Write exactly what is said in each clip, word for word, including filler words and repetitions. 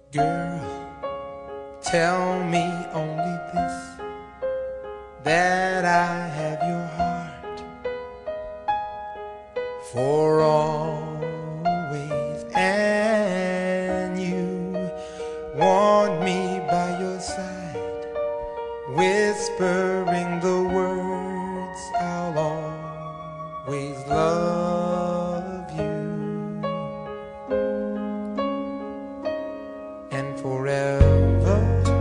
Girl, tell me only this, that I have your heart for always, and you want me by your side, whispering the words, I'll always love you, and forever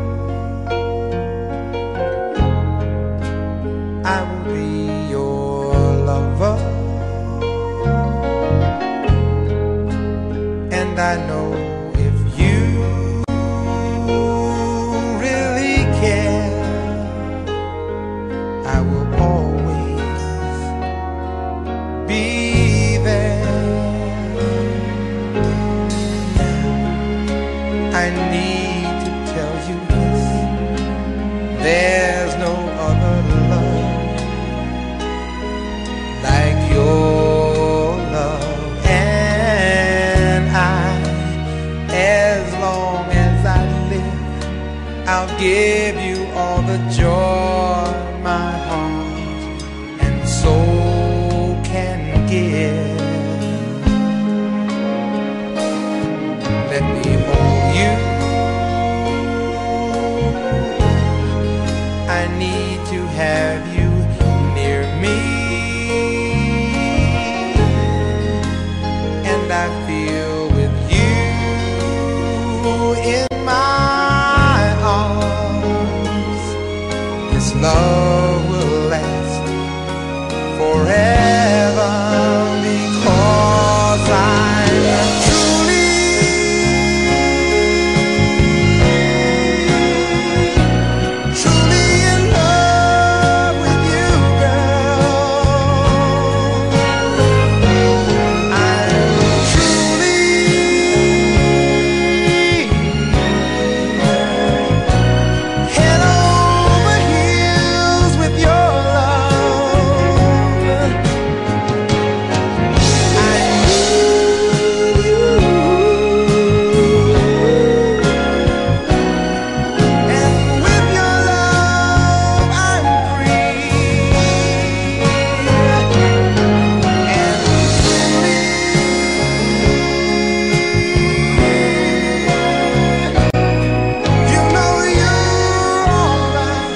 I will be your lover. And I know if you really care, I will always be there. Now I need to tell you this, there's no other love like your love, and I, as long as I live, I'll give you all the joy my heart and soul can give. Let me hold you, I need to have you near me, and I feel with you in my arms, this love will last forever, because I'm truly, truly in love with you, girl. I'm truly head over heels with your love. I need you, and with your love I'm free, and truly, you know you're alright.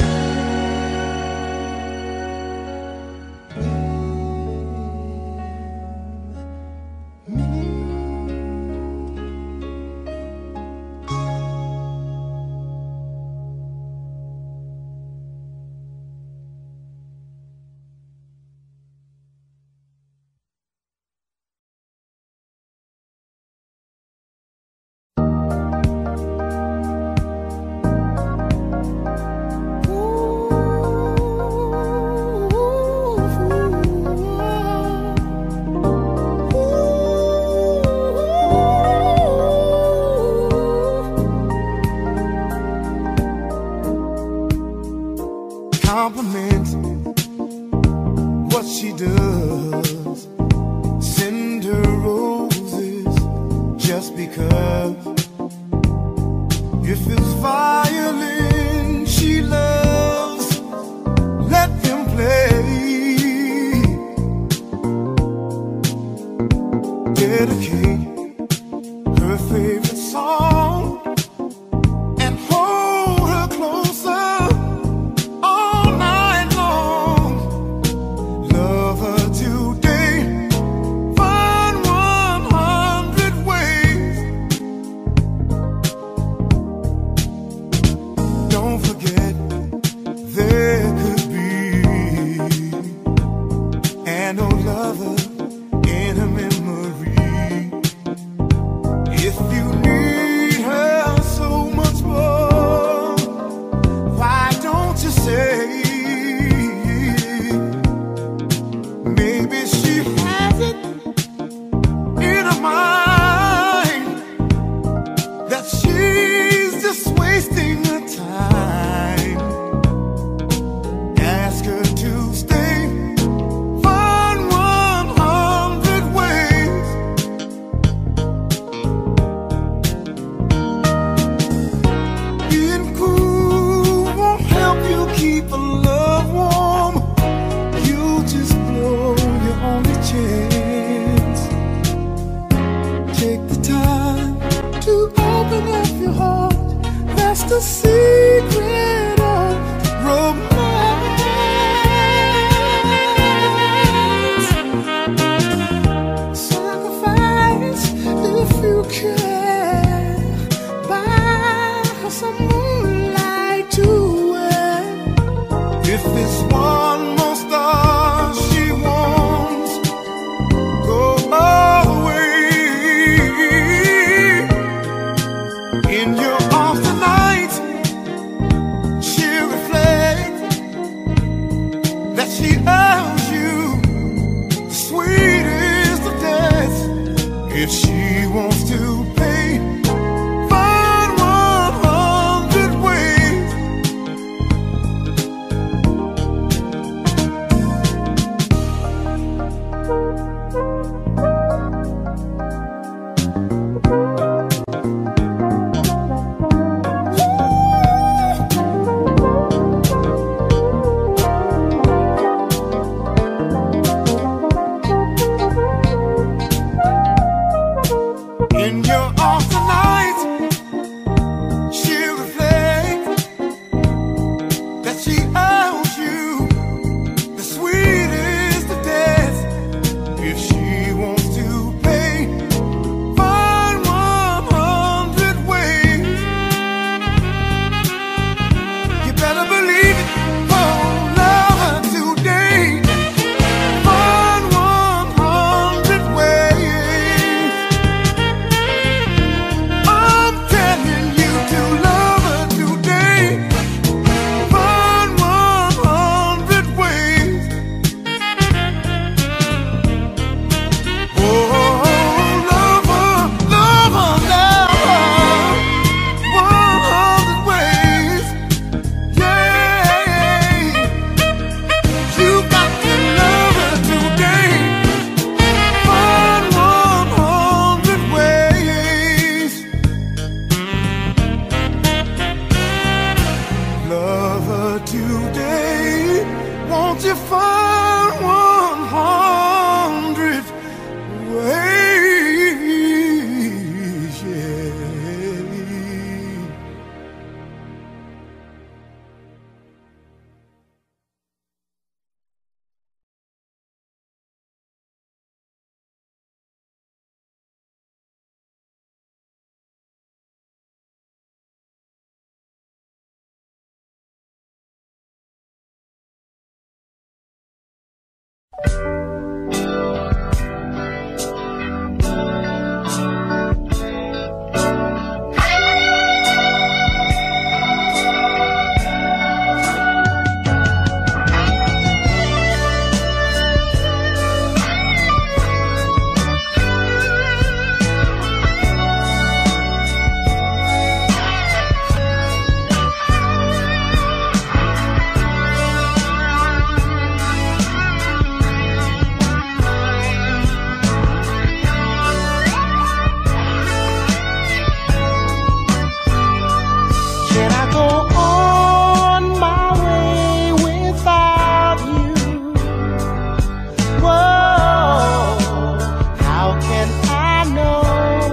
Compliment what she does, send her roses just because. If it's violin she loves, let them play. Dedicate her favorite song and hold her closer all night long. Love her today, find one hundred ways. Don't forget there could be an old lover in her memory. If you need her so much more, why don't you say? Maybe she has it in her mind that she's just wasting her time. Ask her to stay, find one hundred ways. the secret of romance. Sacrifice if you can, buy her some moonlight to wear. If it's one more star she wants, go all the way. In your arms tonight, she'll reflect that she owes you the sweetest of deaths. If she wants to pay, find one hundred ways. In your arms tonight, she'll reflect that she owes you the sweetest of deaths. If she wants to pay, find one hundred ways. You better believe it, oh, love her today. Find one hundred ways. I'm telling you to love her today. Find one hundred ways. Oh, love her, love her, love her. one hundred ways. Yeah. You got to love her today. Find one hundred ways. Love her today. Won't you find one hundred ways? Yeah. Can I go on my way without you? Whoa, how can I know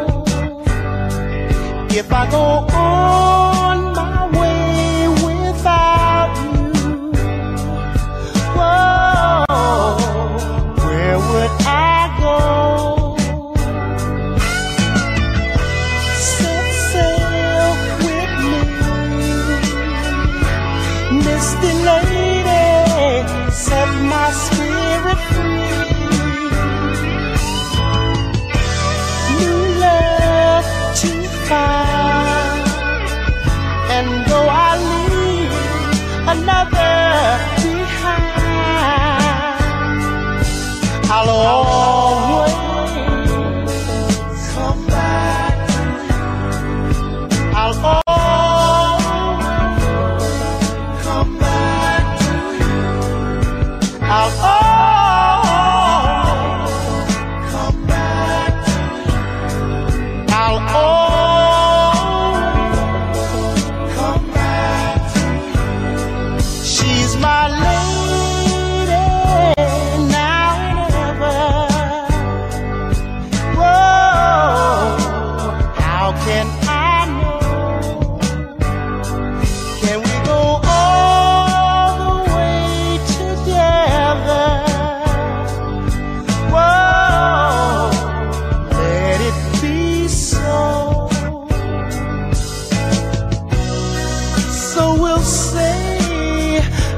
if I go on my way without you? Whoa, where would I go? Set sail with me, misty lady, set my spirit free. New love to find,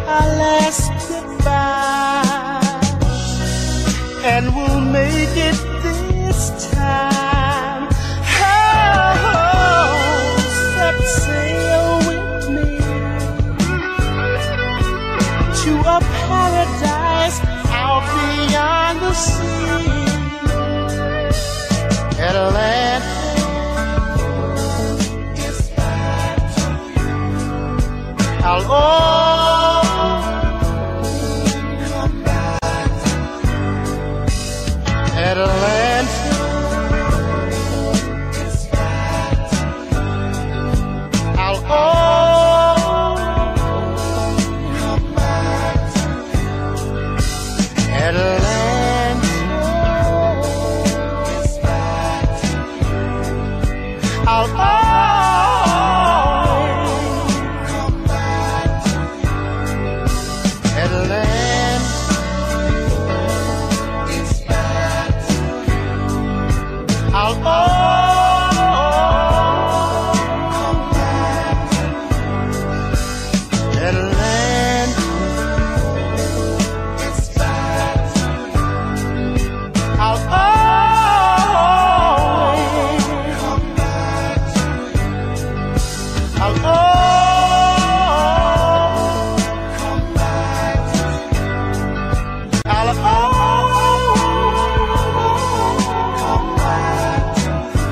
our last goodbye, and we'll make it this time. Oh, set sail with me to a paradise out beyond the sea. Atlanta is back to you. I'll always come back to you. Atlanta is back to you. I'll always come back to you. Atlanta. I'll always come back to you. Atlanta is back to you. I'll always come back to you. Atlanta is back to you. I'll always I'll always come back to you. I'll always come back to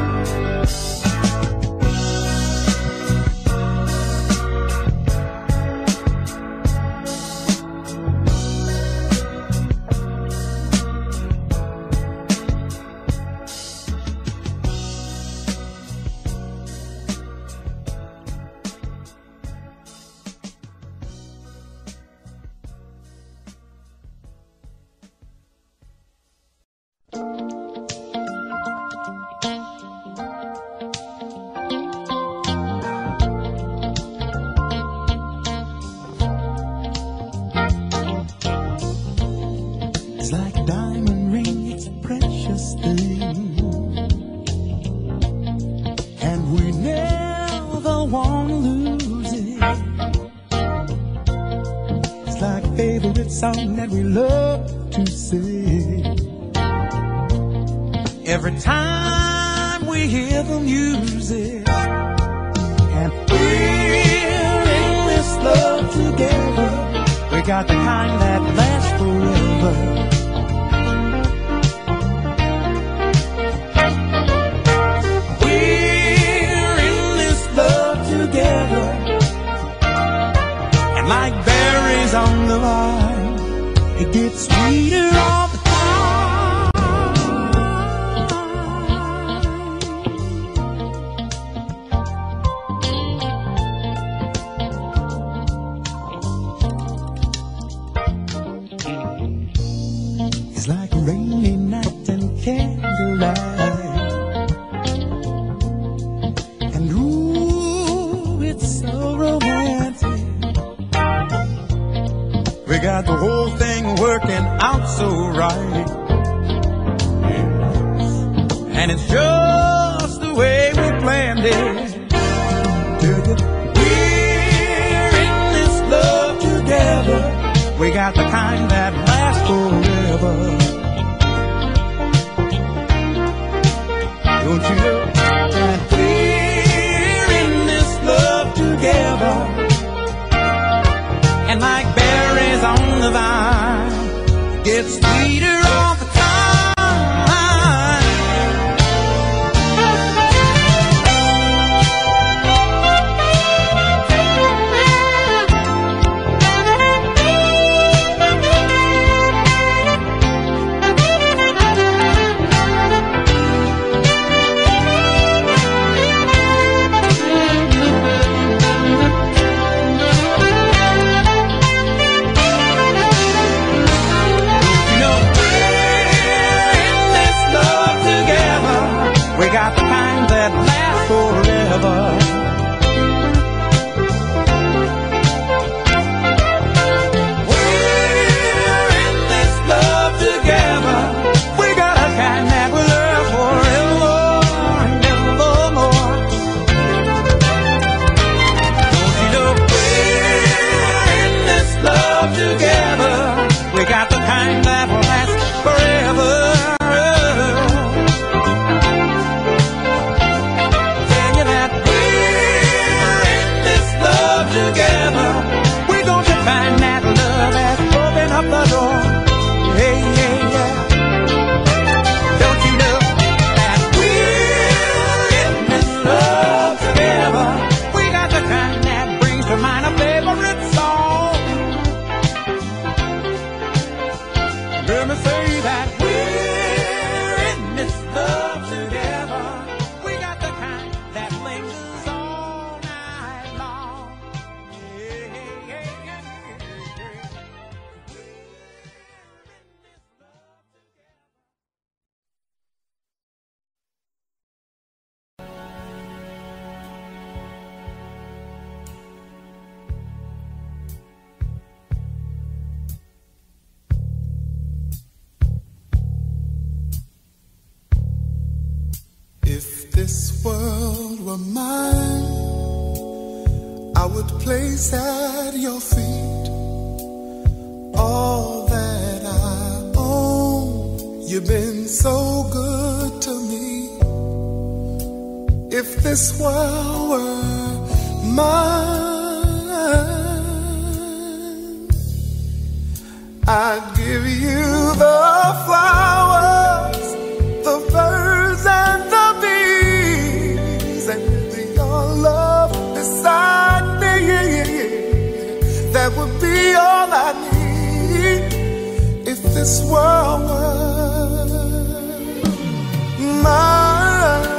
It's like a diamond ring, it's a precious thing, and we never want to lose it. It's like a favorite song that we love to sing. Every time we hear the music, and we're in this love together, we got the kind that lasts forever. Like berries on the vine, it gets sweeter all the time. It's like a rainy night and candlelight, and ooh, it's so romantic. We got the whole thing working out so right, and it's just the way we planned it. We're in this love together. We got the kind that lasts forever. Don't you know that we're in this love together? And like berries on the vine, it gets sweeter all the time. You know, were mine, I would place at your feet all that I own. You've been so good to me. If this world were mine, I'd give you the flowers, the birds and the bees, and your love beside me. That would be all I need. If this world were mine,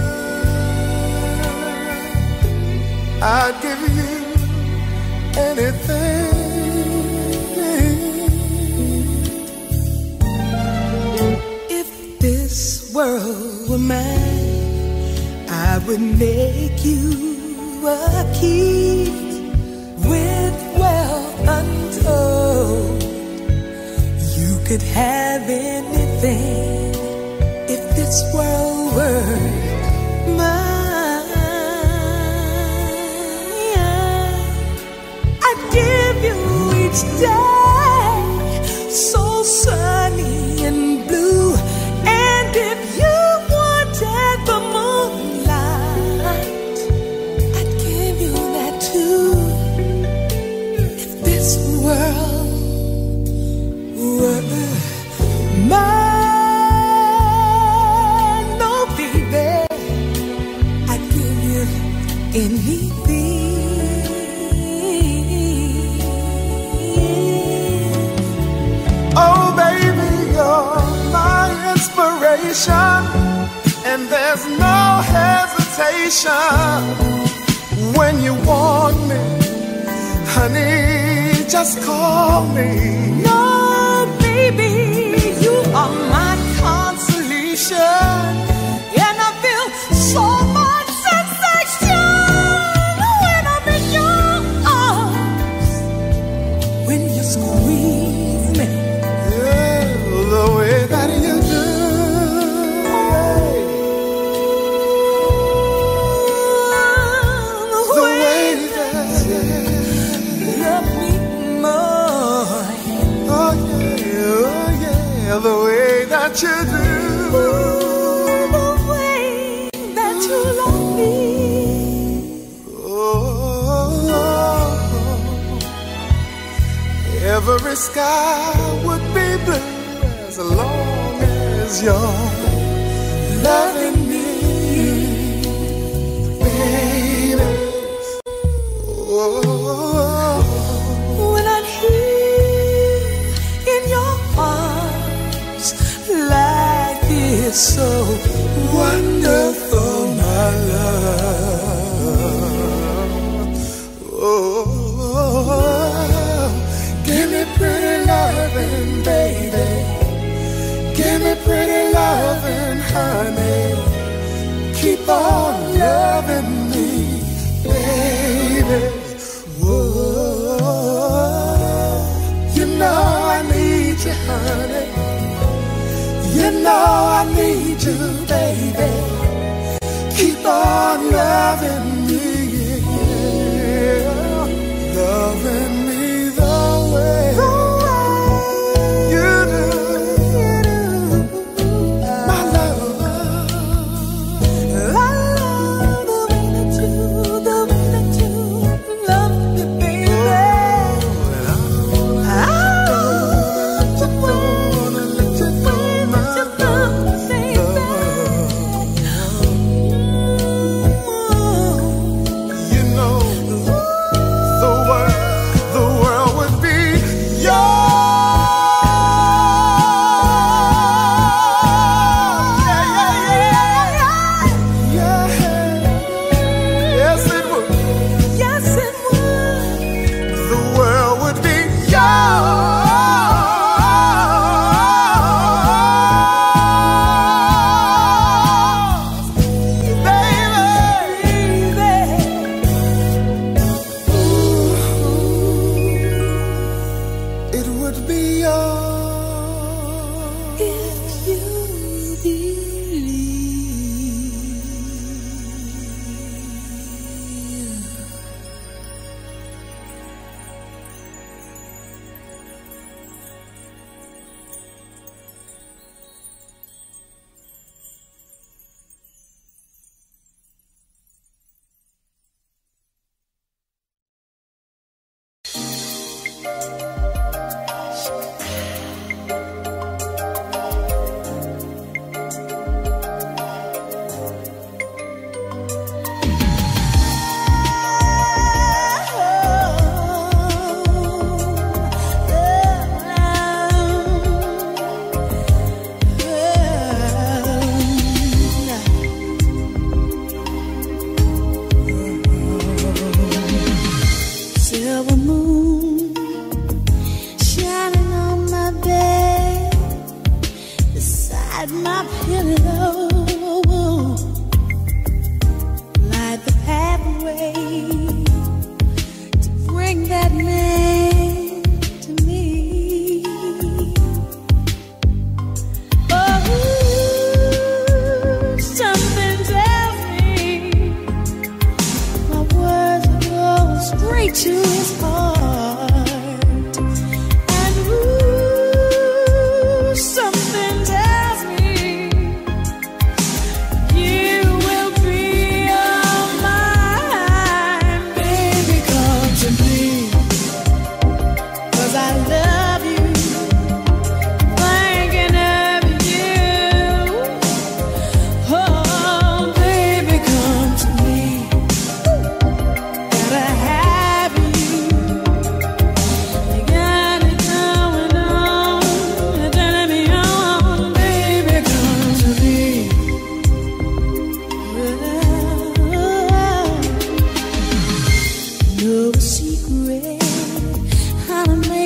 I'd give you anything. If this world were mine, I would make you a king with wealth untold. You could have anything if this world were mine. I'd give you each day so sunny and blue. And if you wanted the moonlight, I'd give you that too. If this world were mine, no baby, I'd give you anything. Oh baby, you're my inspiration, and there's no hesitation. When you want me, honey, just call me. No, baby, you are my consolation, and I feel so much sensation when I'm in your arms. When you squeeze me, Yeah, the way that you do. The way that you love me more. Oh yeah, oh yeah, the way that you do. The way that you love me. Oh, every sky would be blue as long as you're loving me, baby. Oh, When I'm here in your arms, life is so wonderful, my love. Oh, give me pretty loving, baby. Give me pretty loving, honey. Keep on loving me, baby. Whoa, you know I need you, honey. You know I need you, baby. Keep on loving me, yeah. Loving me the way you do, my love. I love the way that you, the way that you love me, baby. I just wanna let you know my love, baby.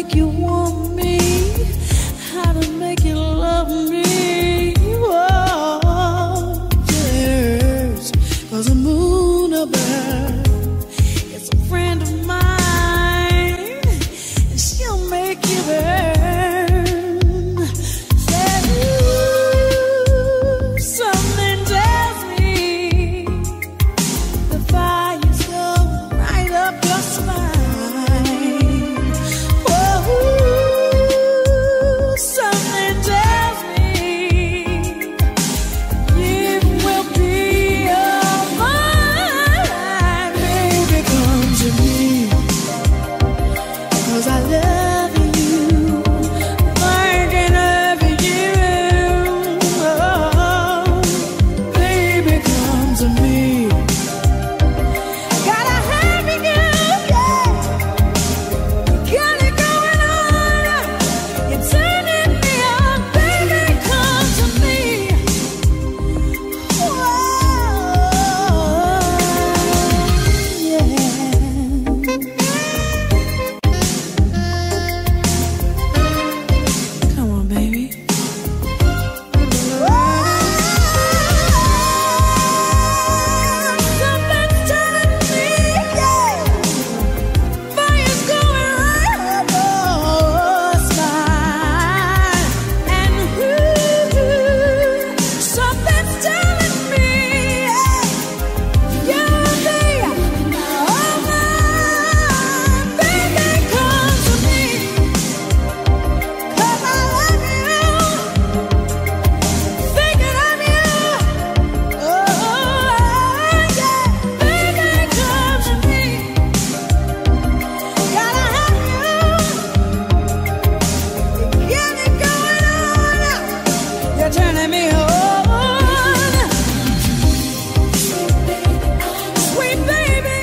make you want me, how to make you love me. Oh, yes, 'cause the moon above is a friend of mine, and she'll make you burn. Said, ooh, something tells me the fire's going right up your spine. Oh, something tells me it will be alright. Baby, come to me, 'cause I love you, thinking of you. Oh, baby, come to me. Gotta have you, yeah. Got it going on. You're turning me on, baby. Come to me. Whoa, yeah. Come on, baby. Something's telling me, yeah. Fire's going right up your spine. And ooh, something's telling me, yeah, you'll be alright. Baby, come to me, 'cause I love you, thinking of you. Oh, yeah, baby, come to me. Gotta have you, get it going on. You're turning me on. Sweet baby,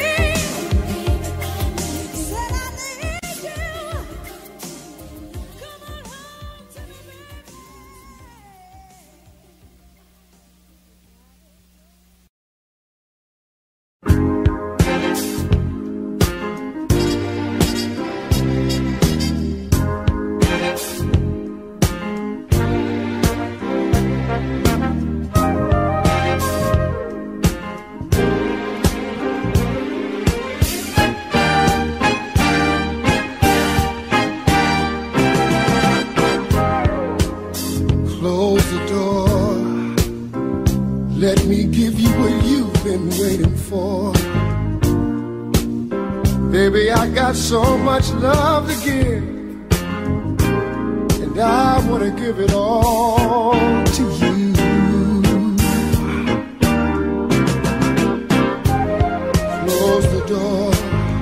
said I need you. Come on home to me, baby. Close the door. Let me give you what you've been waiting for. Baby, I got so much love to give, and I want to give it all to you. Close the door.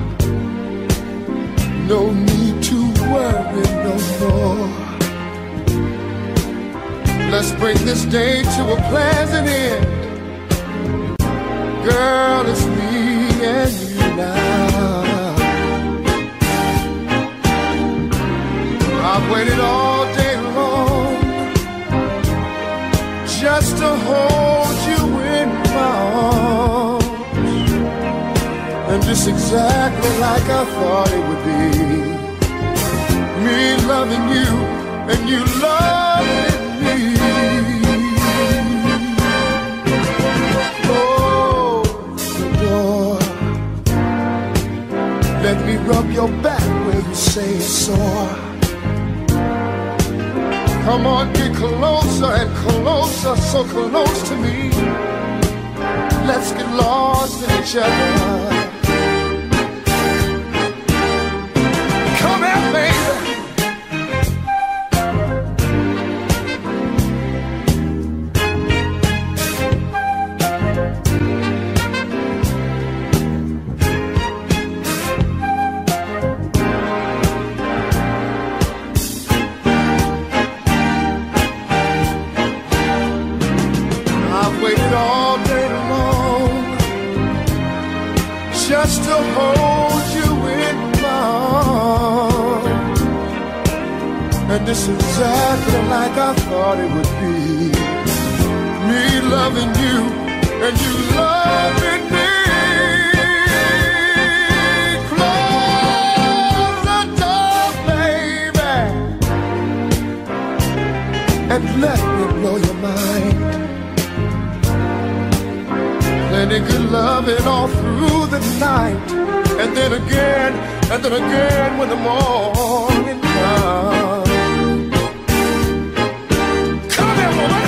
No need to worry no more. Let's bring this day to a pleasant end. Girl, it's me and you now. I've waited all day long just to hold you in my arms. And just exactly like I thought it would be. Me loving you and you loving me. Close the door. Let me rub your back where you say it's sore. Come on, get closer and closer, so close to me. Let's get lost in each other. Come here, baby. I've waited all day long just to hold you in my arms. And this is exactly like I thought it would be. Me loving you and you loving me. Close the door, baby. night, and then again, and then again when the morning comes. Come here, woman.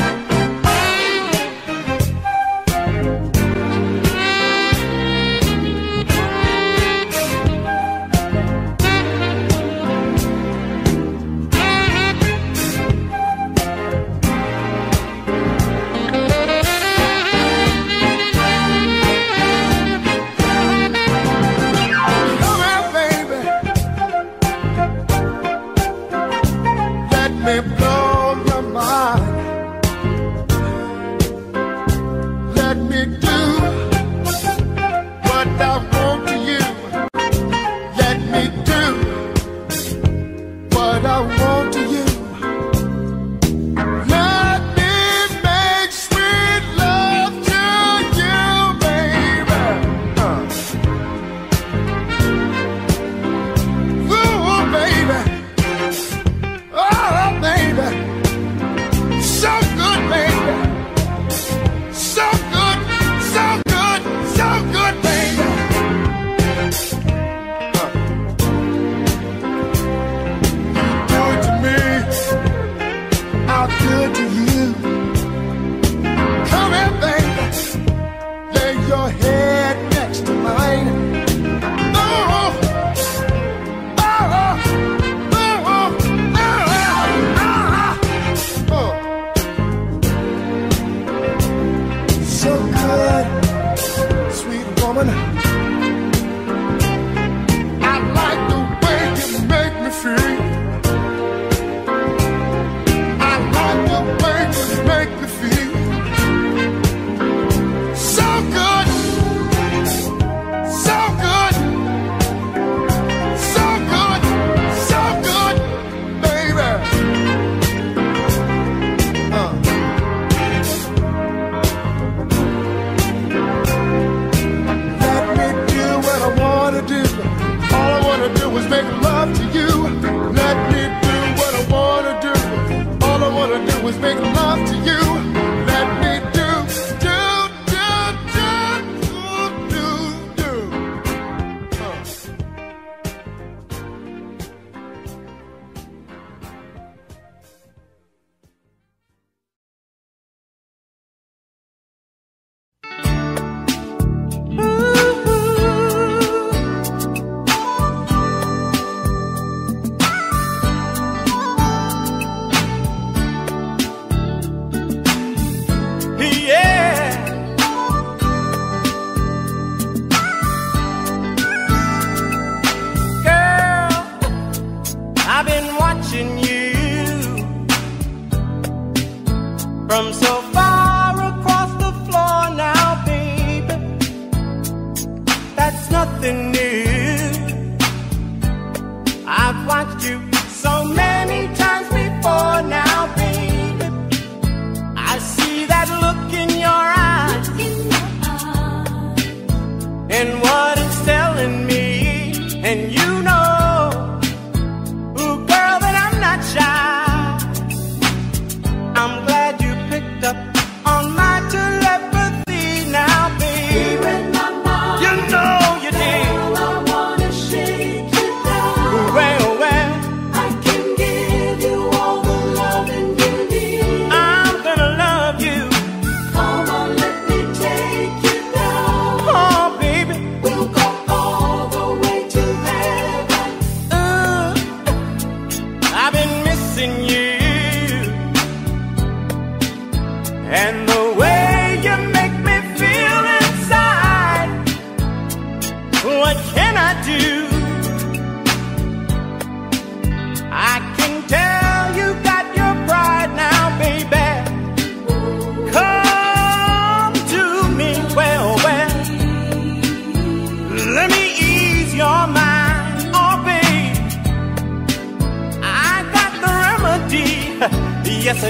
Yes, I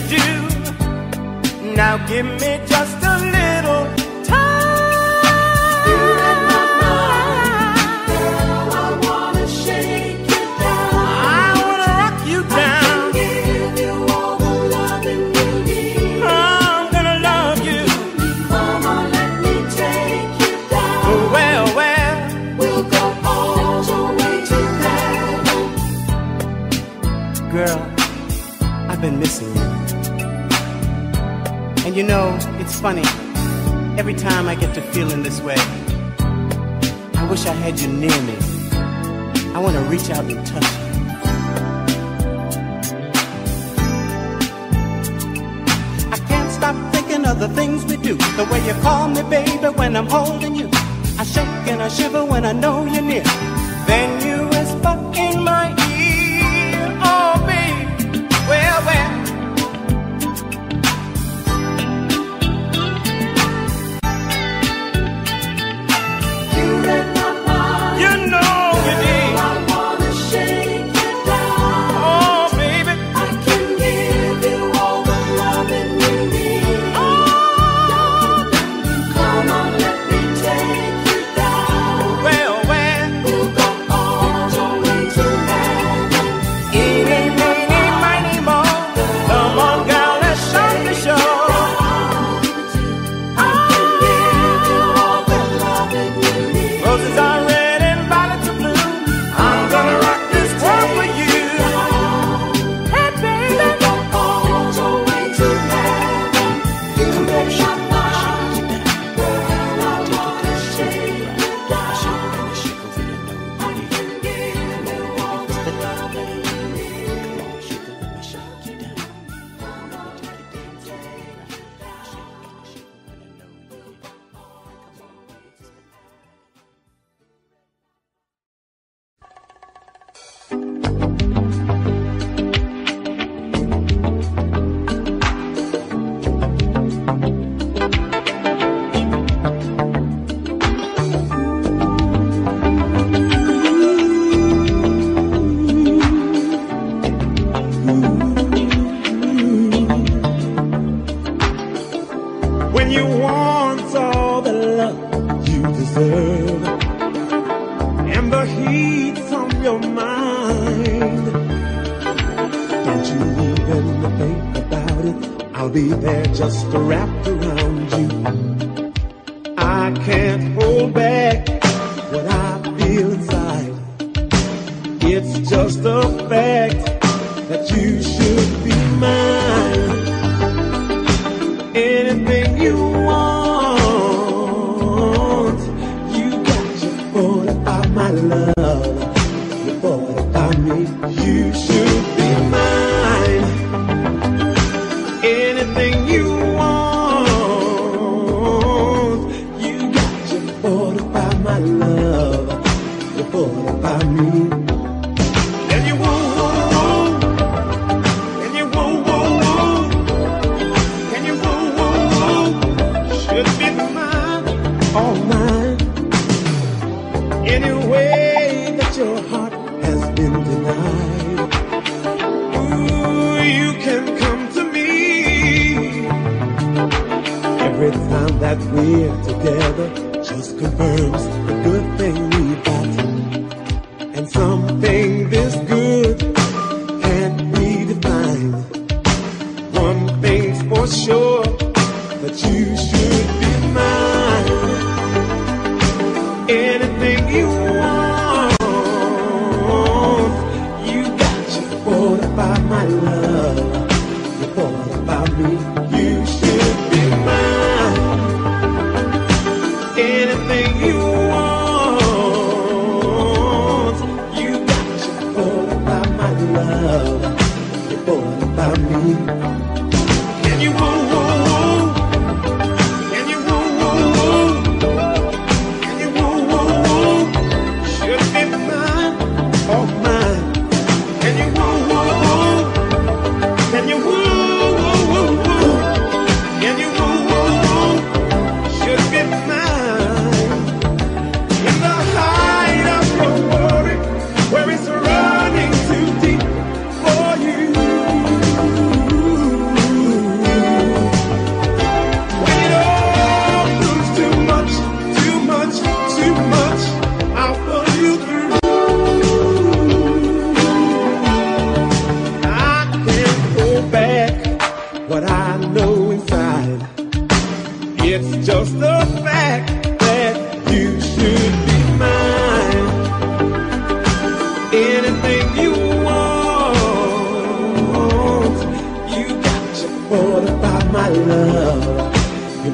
do. Now give me just a little time. You're in my mind, girl, I wanna shake you down. I wanna rock you down. I can give you all the loving you need. I'm gonna love you. Come on, let me take you down. Well, well, You know, it's funny. Every time I get to feeling this way, I wish I had you near me. I want to reach out and touch you. I can't stop thinking of the things we do. The way you call me baby when I'm holding you. I shake and I shiver when I know you're near. Then you whisper in my ear, oh baby, well, well. Anything you want.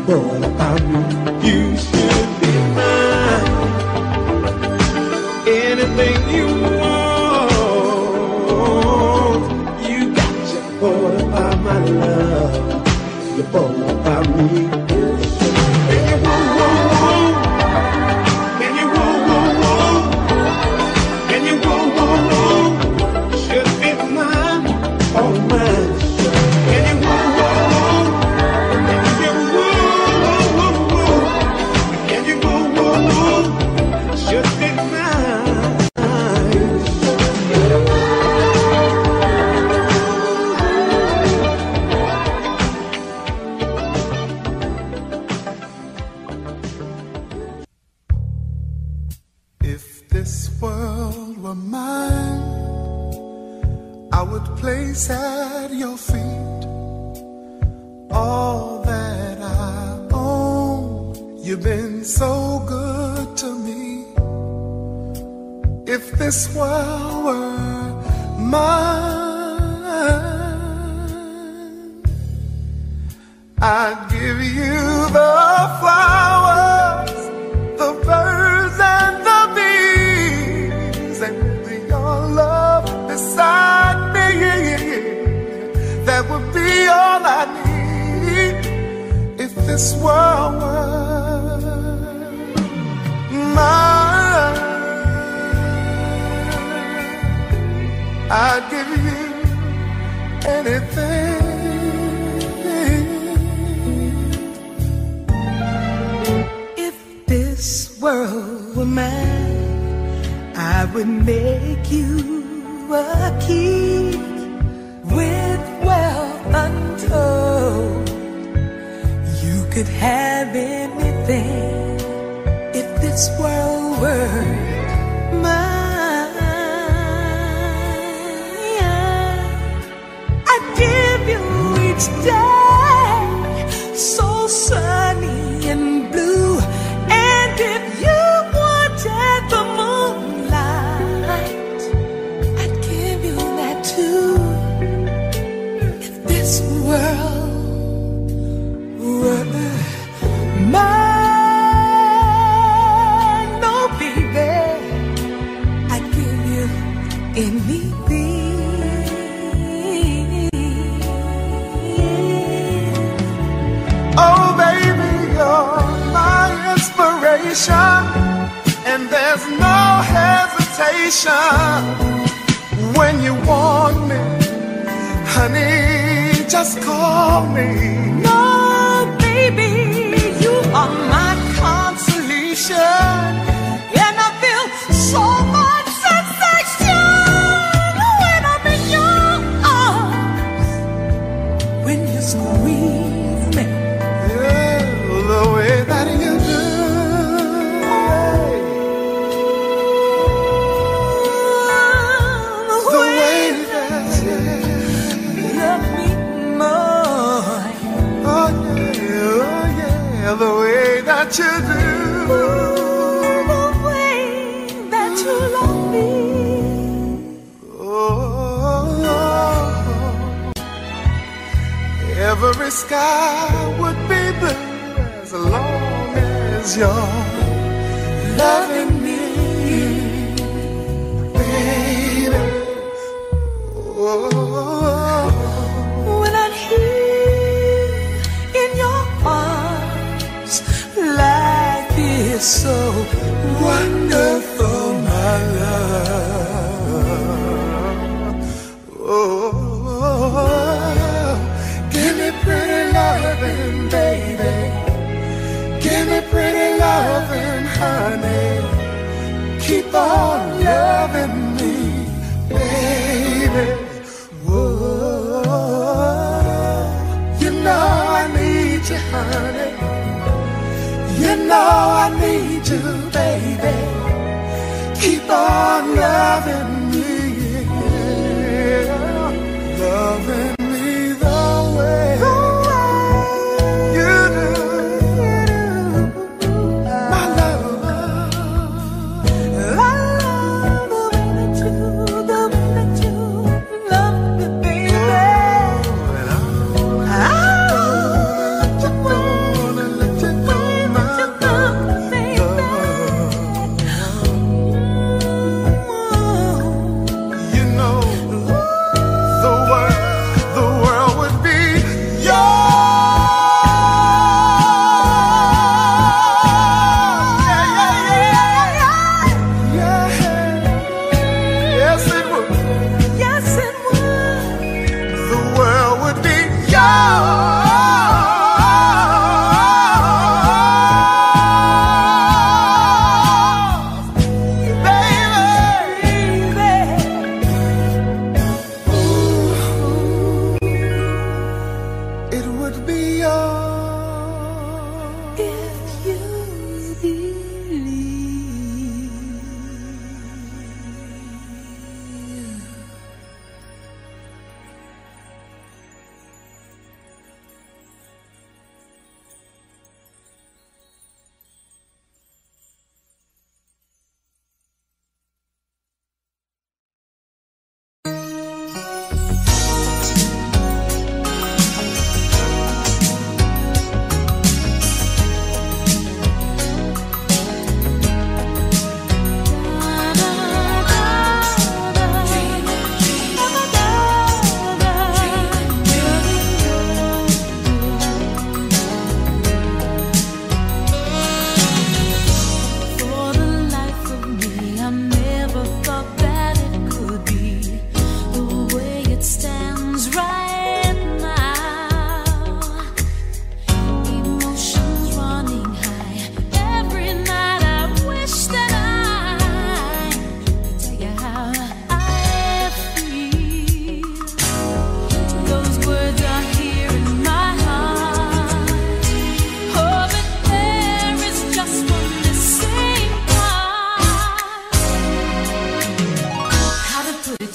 boy about me. You should be mine. Anything you want, you got your boy about my love. Your boy about me. And you woo woo woo, and you woo woo woo, and you woo woo woo, should be mine, oh mine. And you woo woo woo, and you woo woo woo, and you woo woo woo, should be mine. If this world were mine, I would place at your feet all that I own. You've been so good to me. If this world were mine, I'd give you the flowers, the birds and the bees, and with your love beside me, that would be all I need. If this world were mine, I'd give you anything. If this world were mine, I would make you a king with wealth untold. You could have anything if this world were mine. I'd give you each day so sunny and blue. And if you wanted the moonlight, I'd give you that too. If this world were mine, no baby, I'd give you anything. Oh baby, you're my inspiration, and there's no hesitation. When you want me, honey, just call me. No, baby, you are my consolation, and I feel so much sensation when I'm in your arms. When you squeeze me, yeah, the way that you do. The way that you love me more. Oh yeah, oh yeah, the way that you do. The way that you love me. Oh, every sky would be blue as long as you're loving me, baby. Oh, when I'm here in your arms, life is so wonderful, my love. Oh, give me pretty loving, baby. Give me pretty loving, honey. Keep on loving me, baby. Whoa, you know I need you, honey. You know I need you, baby. Keep on loving me, yeah. Loving me the way you do, my love. I love the way that you, the way that you love me, baby. I love the way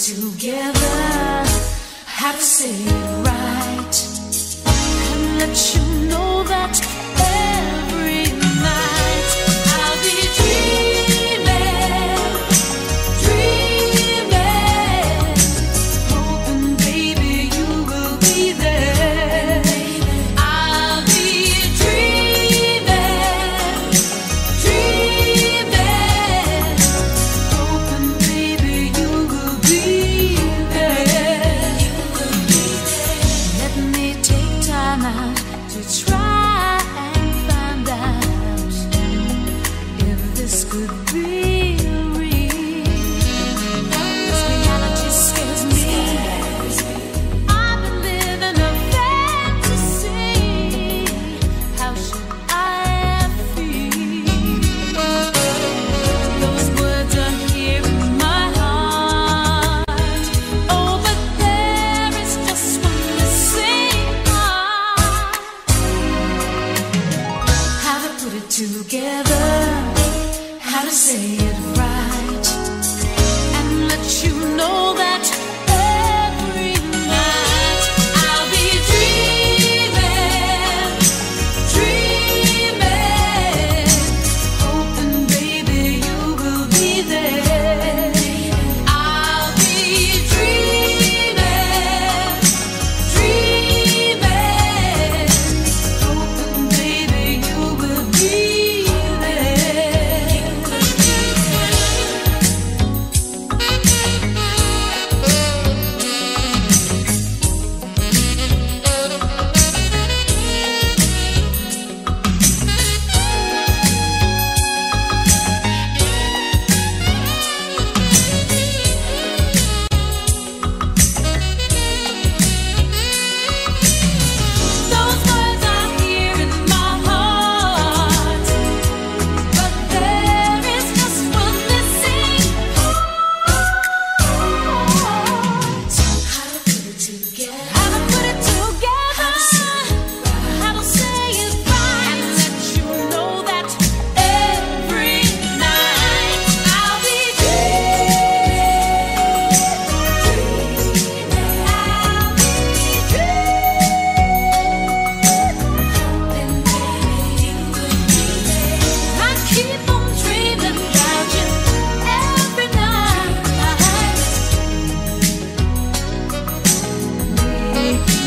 together, how to say it right, and let you know that every night I'll be dreaming, dreaming, hoping, baby, you will be there. I'll be dreaming, dreaming, hoping, baby, you will be there. Let me take time out to try and find out if this could be real. This reality scares me. I've been living a fantasy. How should I feel? Those words are here in my heart. Oh, but there is just one missing part. How to put it together, how to say it right, and let you know that every night I'll be dreaming, dreaming, hoping, baby, you will be there. I'll be dreaming, dreaming, hoping, baby, you will be there. Those words are here in my heart, but there is just one missing part. How to put it together, how to put it together, how to say it right, and let you know that every night I'll be dreaming, I'll be I keep on dreaming about you every night. Make you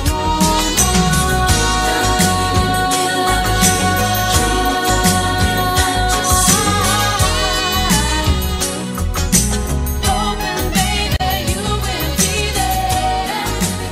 hoping, baby, you will be there.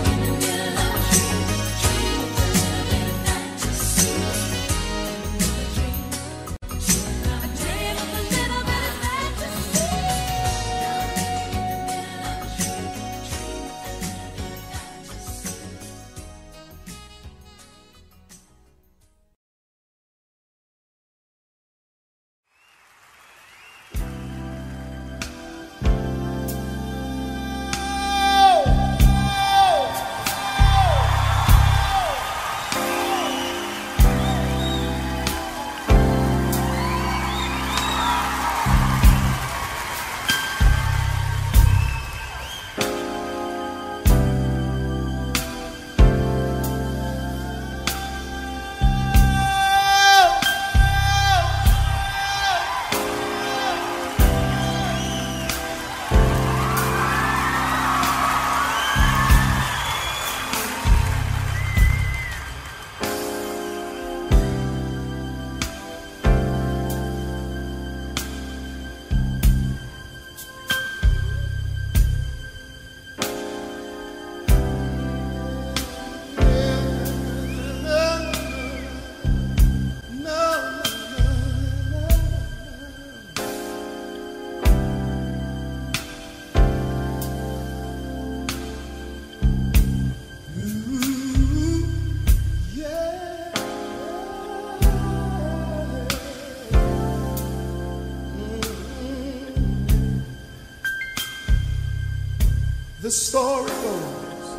The story goes.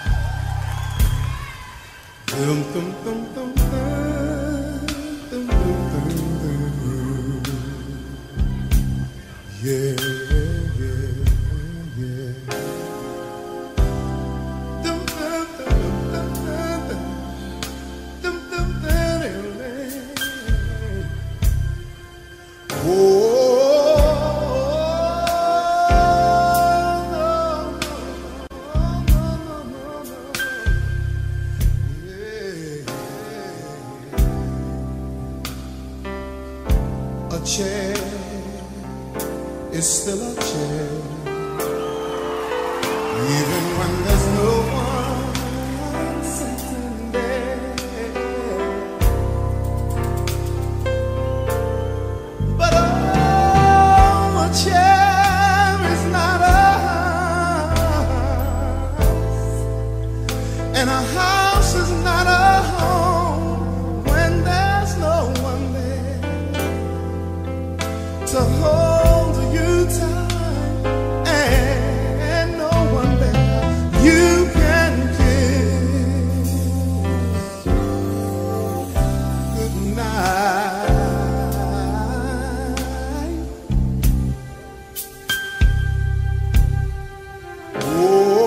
Dum, dum, dum, dum, dum, dum, dum. Yeah, yeah, yeah. Dum, dum, dum, dum, dum, dum, dum, dum, dum. Oh, no, no, no, no, no. Yeah, yeah. A chair is still a chair, even when there's no one sitting there. But oh, a chair is not a house, and a house is not a home when there's no one there to hold time, and no one there you can kiss good night. Oh,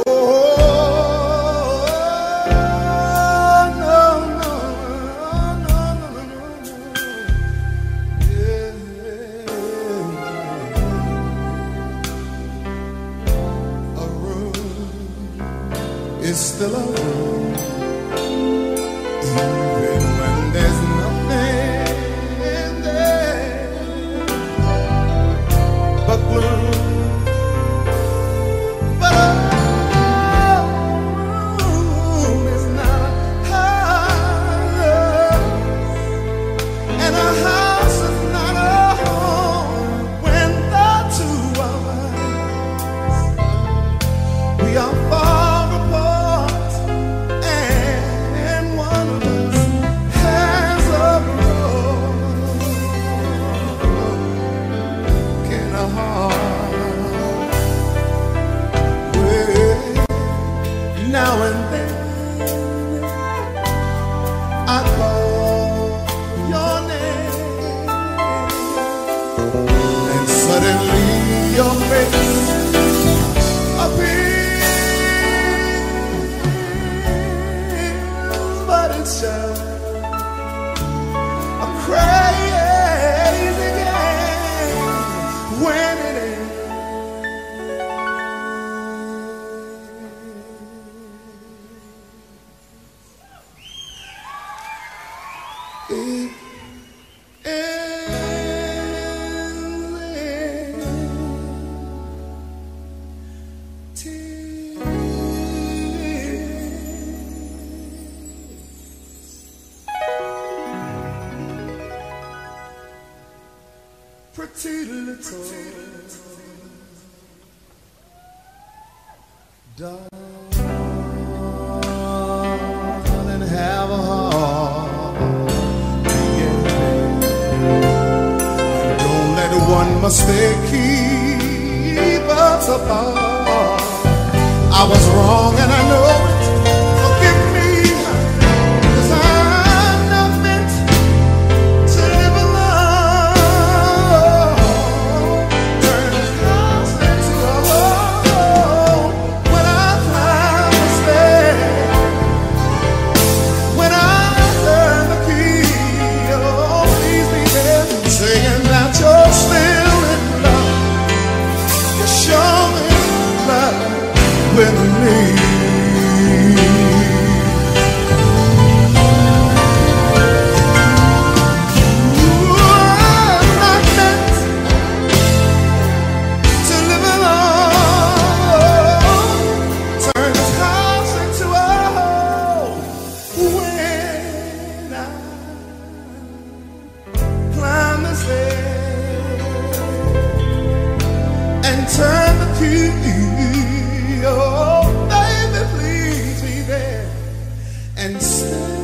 no, no, no, no, no, no. Yeah. It's still a room, even when there's nothing there but blue. But a room is not a house, and a house is not a home when the two of us, we are far. Now and then I call your name, and suddenly your face appears, but it's just a crazy game when it ends. It pretty little darling, have a heart. Don't let one mistake keep us apart. I was wrong and I know it. Forgive me, 'cause I'm not meant to live alone. Turn this house into a home when I climb the stairs, when I turn the key. Oh, please be there, saying that you're still in love. You're showing love with me. Ooh, I'm not meant to live alone. Turn this house into a home when I climb the stairs and turn the key. Oh, baby, please be there and stay.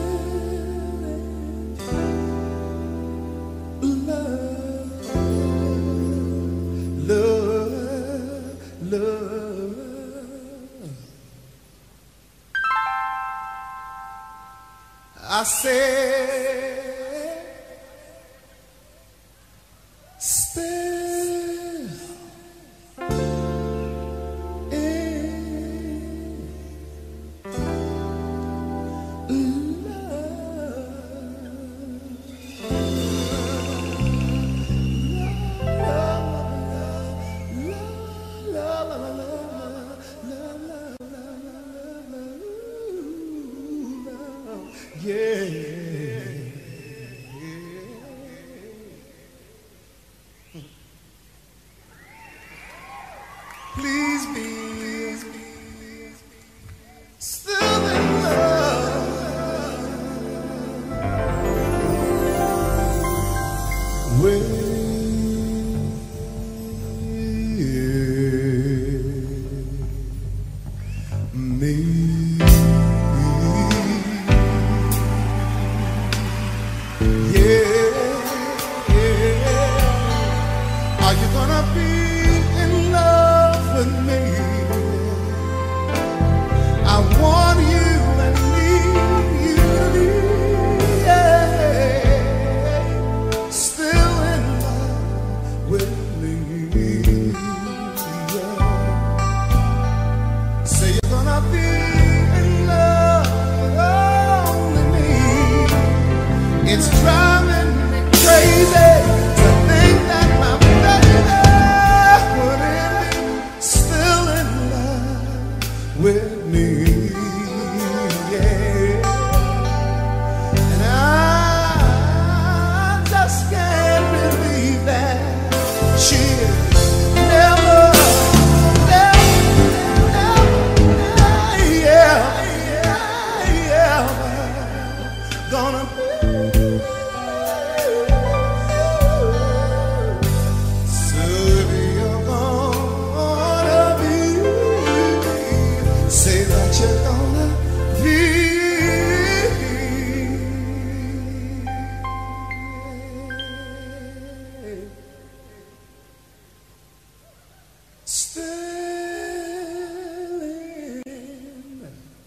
Love, love, love. I said, stay. gonna be. Said you're gonna be. Say that you're gonna be. Still in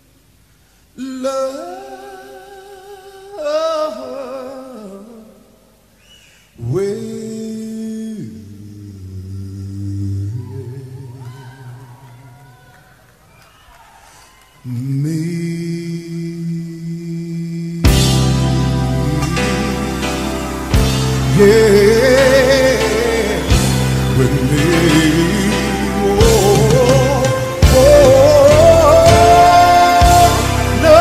love with me. Yeah, with me. Oh, oh, no.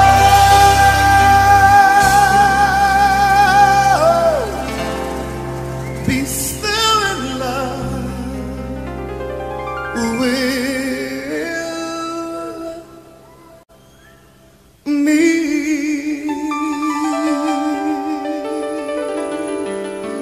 Be still in love with me.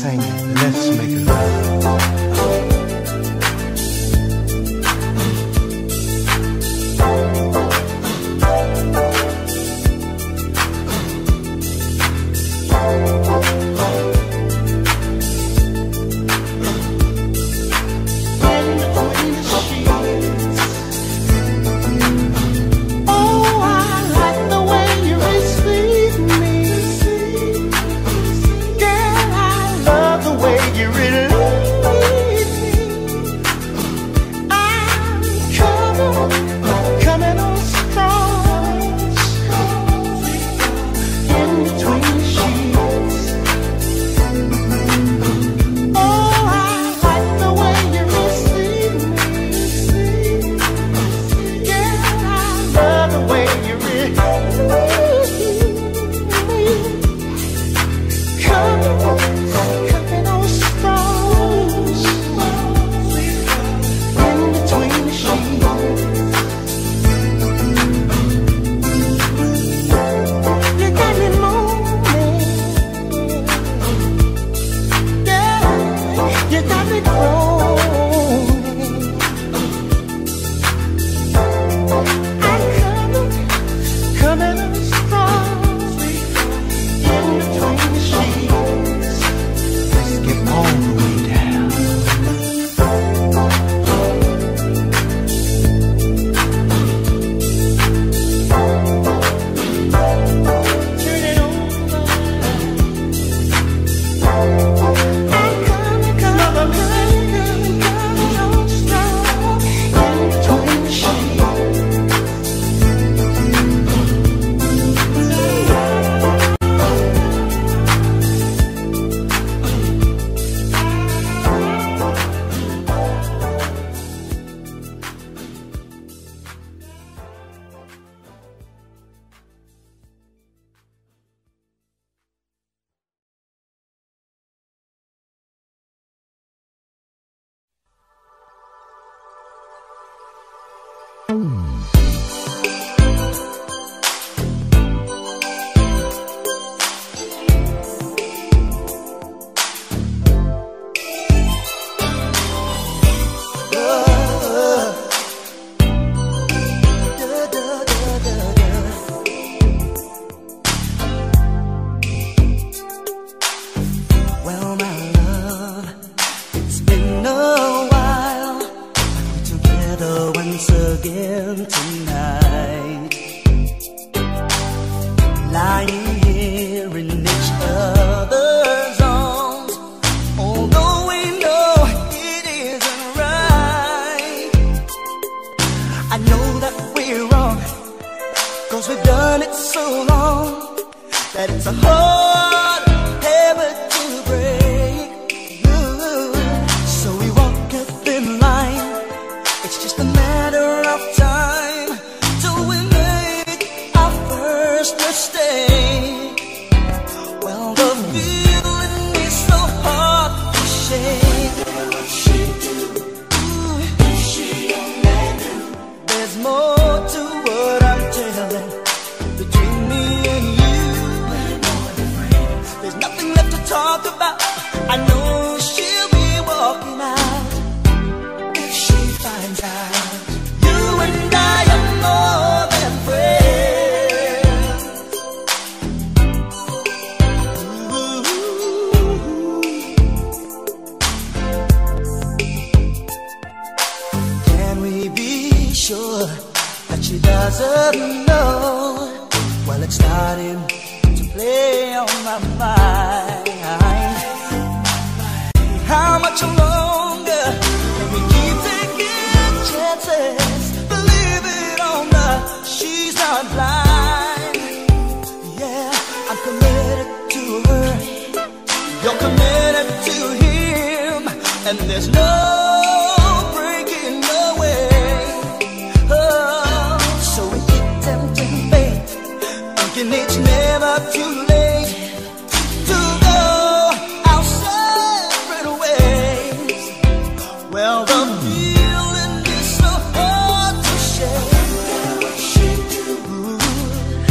sing it. Let's make it love.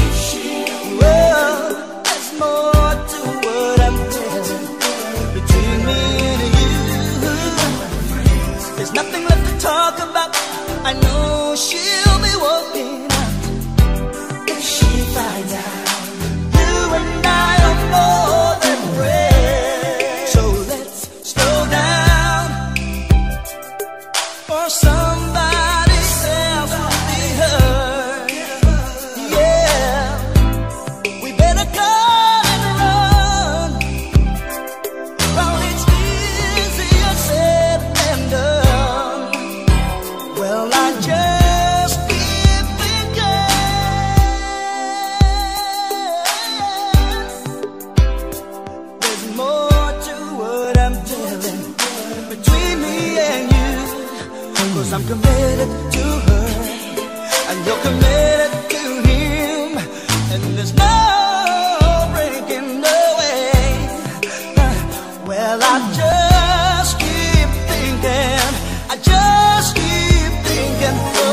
Between nothing left to talk about. I know she'll be walking out if she finds out you and I are more than friends. So let's slow down, or somebody else will be hurt. Yeah, we better cut and run. Well, it's easier said than done. Well, I just keep thinking there's more to what I'm telling between me and you. 'Cause I'm committed to her, and you're committed to him, and there's no breaking away. Well, I just keep thinking, I just keep thinking, oh,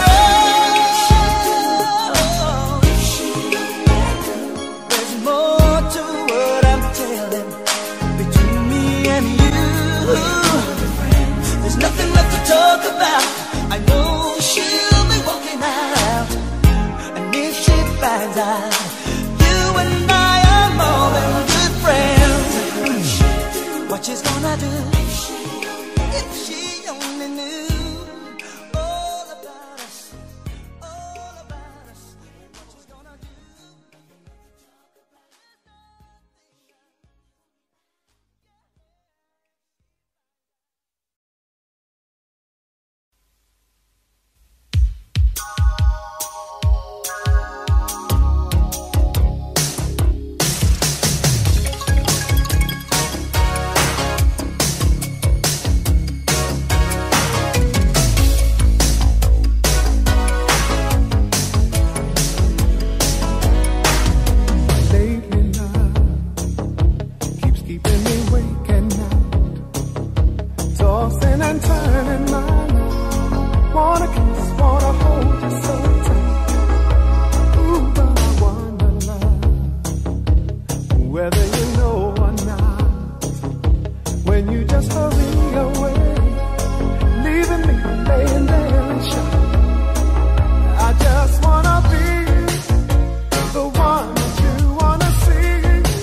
there's more to what I'm telling between me and you. There's nothing left to talk about. I know she'll be walking out, and if she finds out you and I are more than good friends, what she's gonna do if she only knew all about us, all about us, what she's gonna do. Lately love keeps keeping me waking up, tossing and turning my life. Wanna kiss, wanna hold you so tight. Ooh, but I wonder, love, whether you know or not, when you just hurry away, leaving me laying there in shock. I just wanna be the one that you wanna see.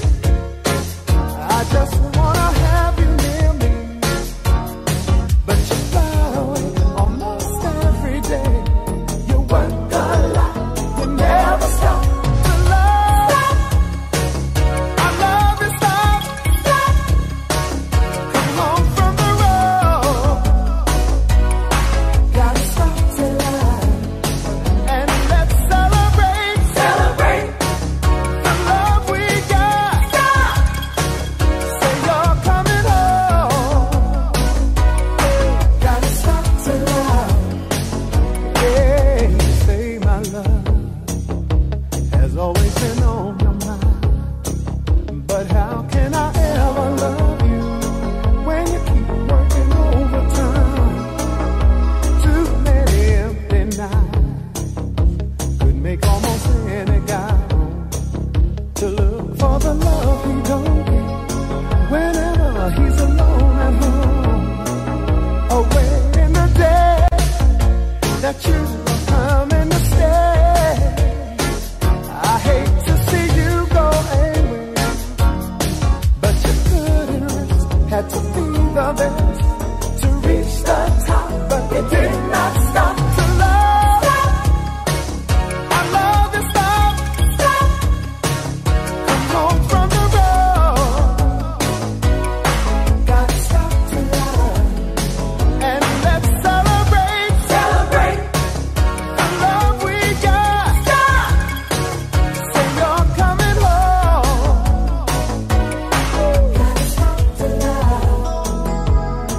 I just wanna have you near me, but you fly away almost every day. You work a lot, you never stop to love. I love you, stop, stop. Come home from the road, gotta stop to love, and let's celebrate, celebrate the love we got. Stop. Say you're coming home, gotta stop to love. Yeah, say my love has always been on your mind, but how can I ever love you when you keep working overtime? Too many empty nights could make almost any guy want to look for the love he don't get whenever he's alone at home. Away in the day that you are coming to stay, I hate to see you go away, but you couldn't resist, had to be the best to reach the top, but it did not stop to love. I love you, stop, stop. Come home from the road, gotta stop to love, and let's celebrate, celebrate the love we got. Stop. Say you're coming home, gotta stop to love.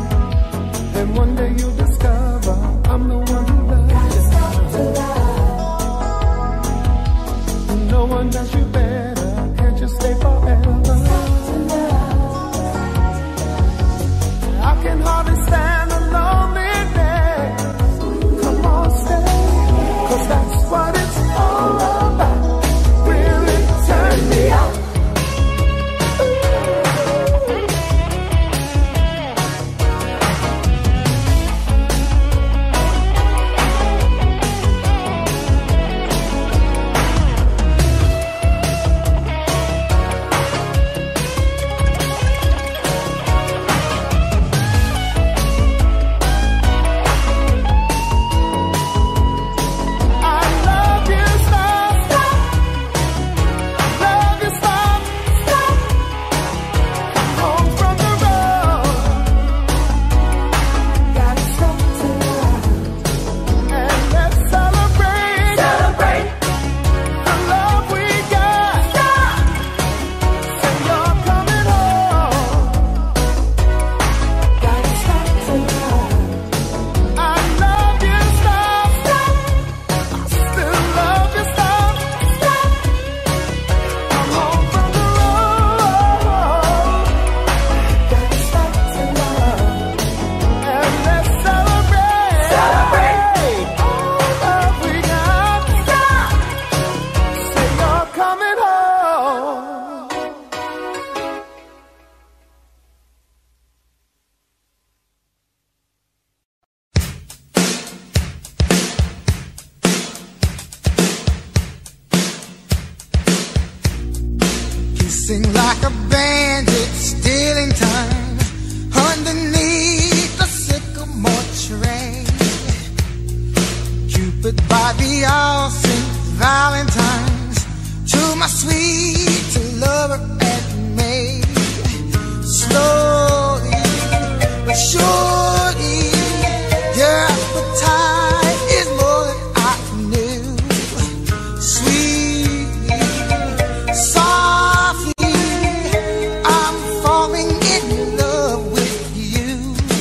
Sing like a bandit, stealing time underneath the sycamore tree. Cupid by the all Saint Valentine's to my sweet lover and me. Slowly but surely, your appetite is more than I knew. Sweetly, softly, I'm falling in love with you.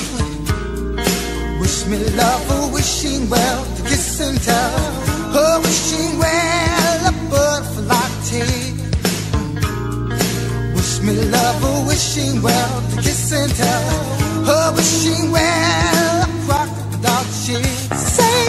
Wish me love, a wishing well, to kiss and tell, a wishing well, a butterfly tea. Wish me love, a wishing well, to kiss and tell, a wishing well, a crocodile cheek. Say,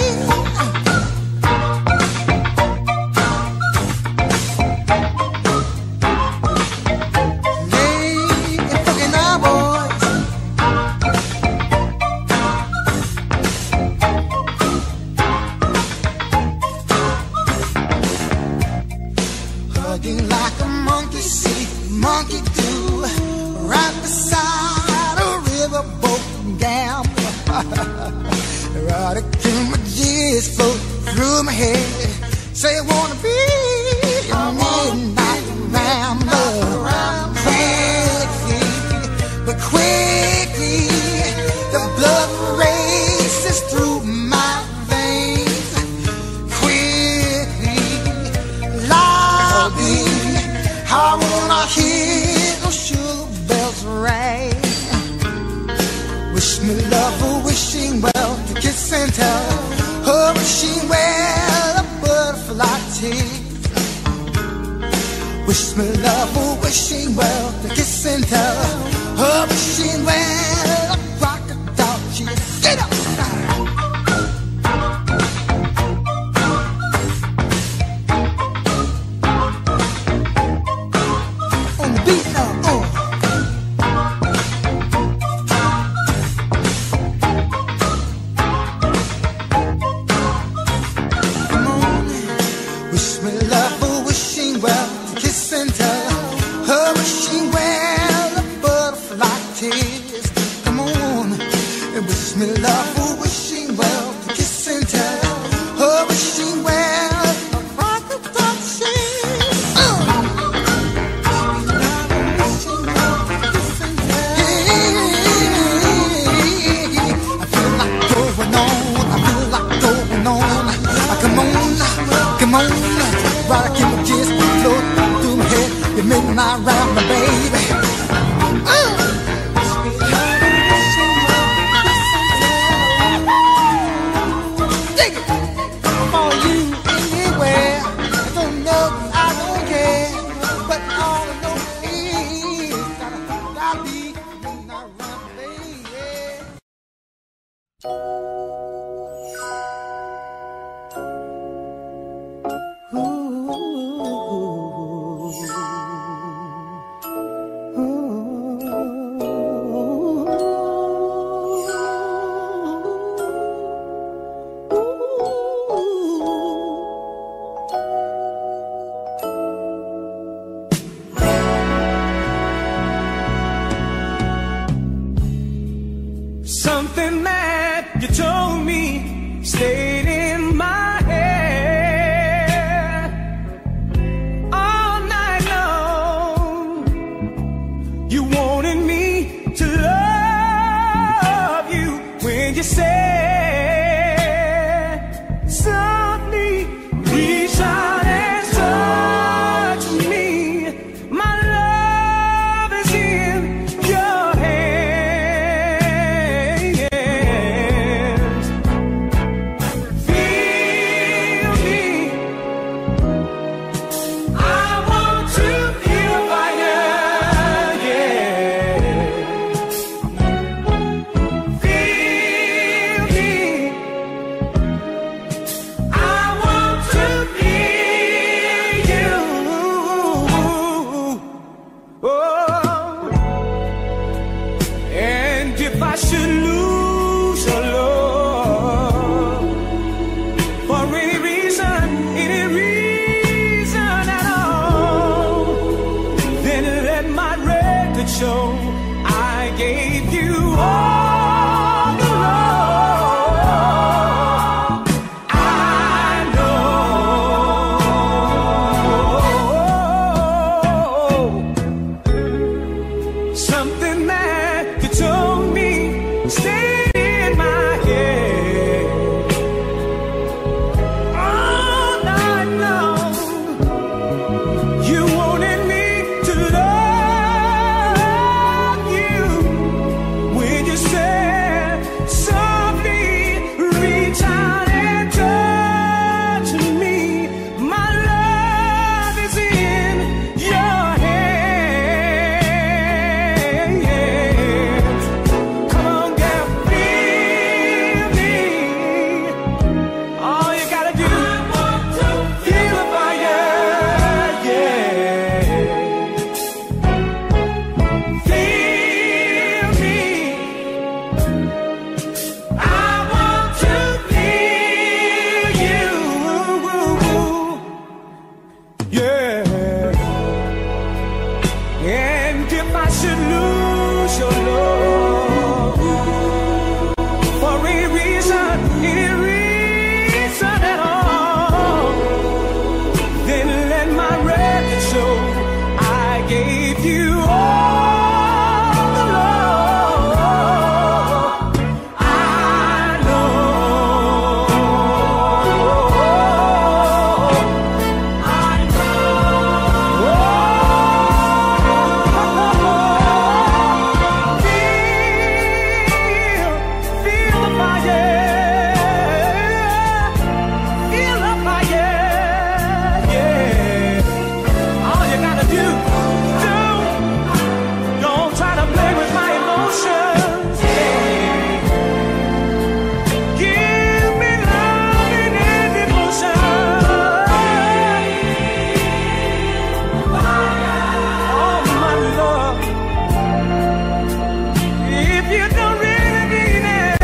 like a monkey see, monkey do, right beside a riverboat gambler. Erotic images float through my head, say I wanna be a midnight rambler. Quickly, but quickly, the blood races through my veins. Quickly, loudly, I wanna hear those sugar bells ring. Wish me love, a wishing well, to kiss and tell, a wishing well, a butterfly tea. Wish me love, a wishing well, to kiss and tell, a wishing well, a crocodile cheek. Get up! Something that you told me stayed in my head all night long. You wanted me to love you when you said softly, reach out and touch me. My love is in your hands. Feel me. I want to feel fire, yeah. Feel me. I want to feel you. Oh, and if I should lose your love for any reason, any reason at all, then gave you all the love I know. Something that you told me stayed in my head all night long. You wanted me to love you when you said softly, reach out and touch me. My love is in your hands. Come on, girl, feel me. All you gotta do, feel the fire, yeah. Feel me. I want to feel you, yeah. And if I should lose your love for any reason, any reason at all, then let my record show I gave you all the love I know. I know. Feel, feel the fire. Feel the fire, yeah. All you gotta do, do, don't try to play with my emotions, yeah. Give me loving and devotion. Oh, my love, if you don't really mean it,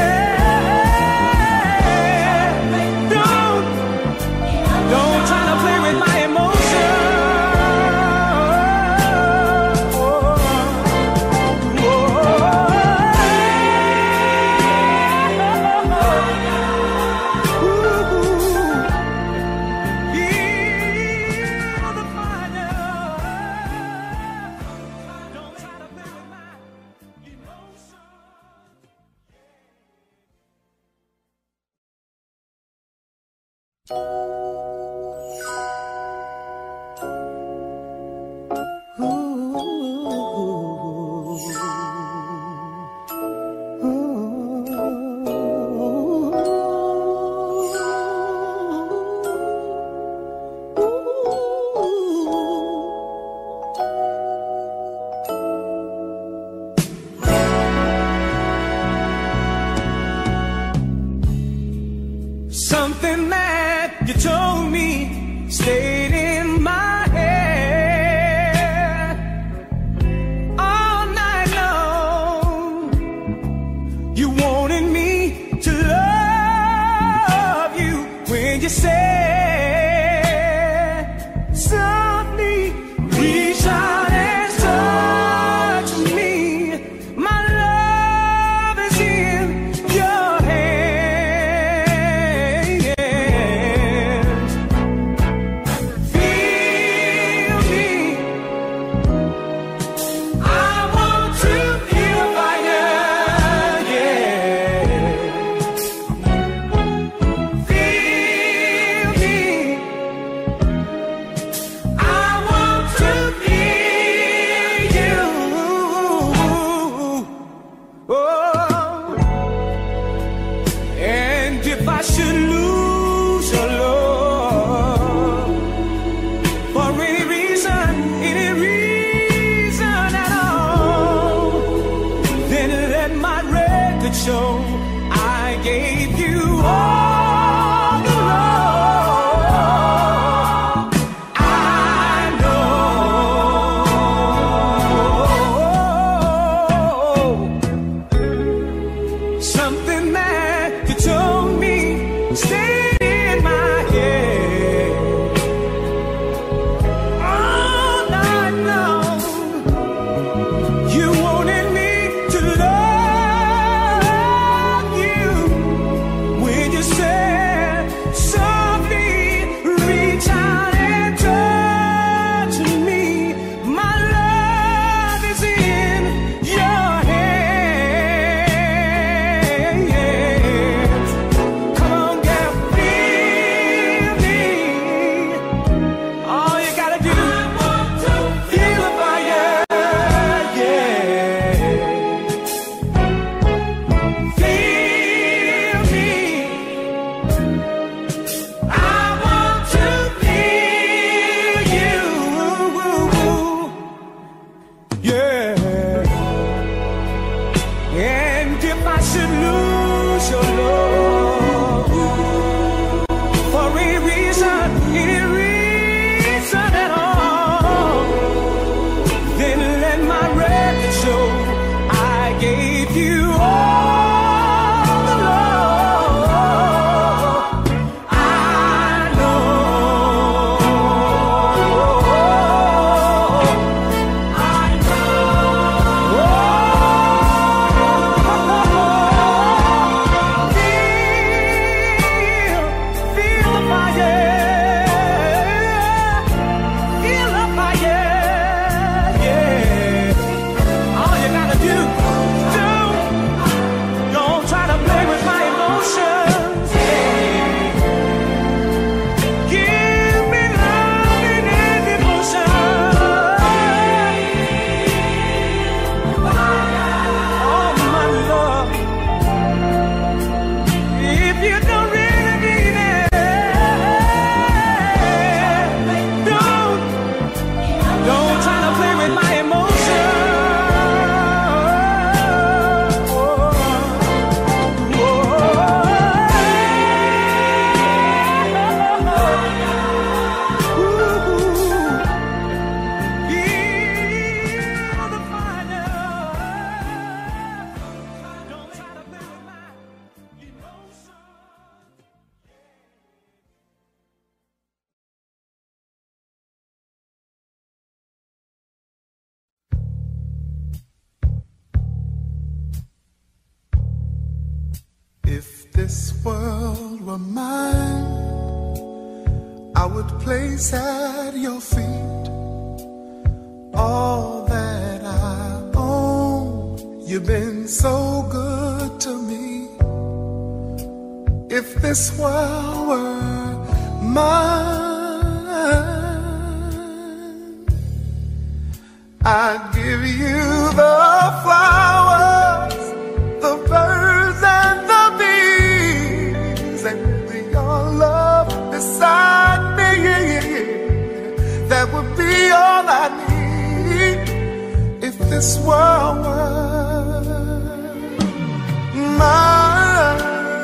don't, don't try to play with my emotions. Feel the fire. Don't try to play with my emotions. Something that you told me stayed in my head all night long. You wanted me to love you when you said softly, reach out and touch me. My love is in your hands. Feel me. I want to feel fire, yeah. Feel me. I want to feel you. Oh, and if I should lose your love for any reason, any reason at all, then let my record show I gave you all the love I know. Something that you told me stayed in my head all night long. You wanted me to And if I should lose your love for any reason, any reason at all, then let my record show I gave you all the love I know. I know. Feel, feel the fire. Feel the fire. Yeah. All you gotta do, do, don't try to play with my emotions. Give me loving and devotion. Oh, my love. If you don't really mean it, don't, don't try to play with my emotions. If this world were mine, I would place at your feet all that I own. You've been so good to me. If this world were mine, I'd give you the flowers, the birds and the bees, and your love beside me. That would be all I need. If this world were mine,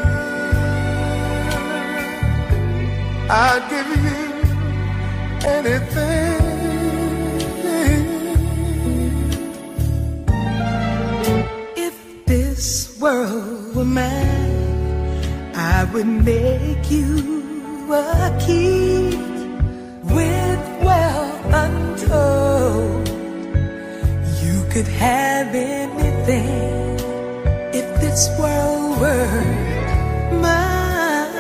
I'd give you anything. If this world were mine, I would make you a key with wealth untold. You could have anything if this world were mine.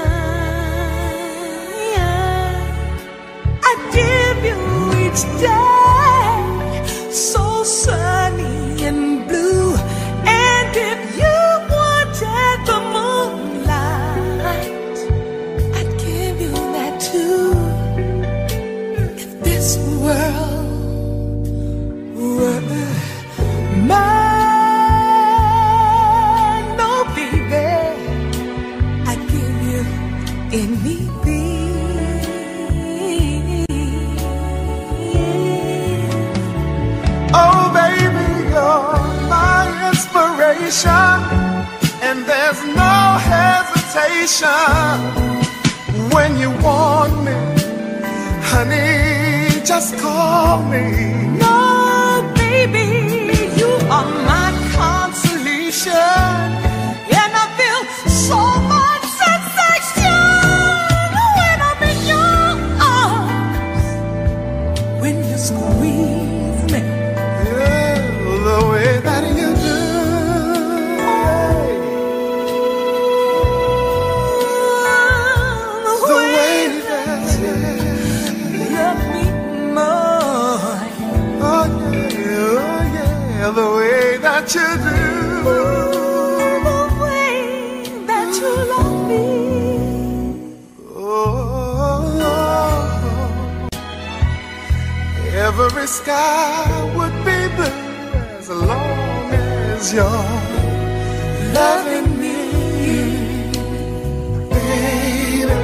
I'd give you each day so sunny and blue. And if you wanted the moonlight, I'd give you that too. If this world were mine, no baby, I'd give you anything. Oh baby, you're my inspiration, and there's no hesitation. When you want me, honey, just call me. No, baby, you are my consolation, and I feel so much sensation when I'm in your arms. When you squeeze me, Yeah, the way that you do. The way that you love me more. Oh yeah, oh yeah, the way that you do. The way that you love me. Oh, every sky would be blue as long as you're loving me, baby.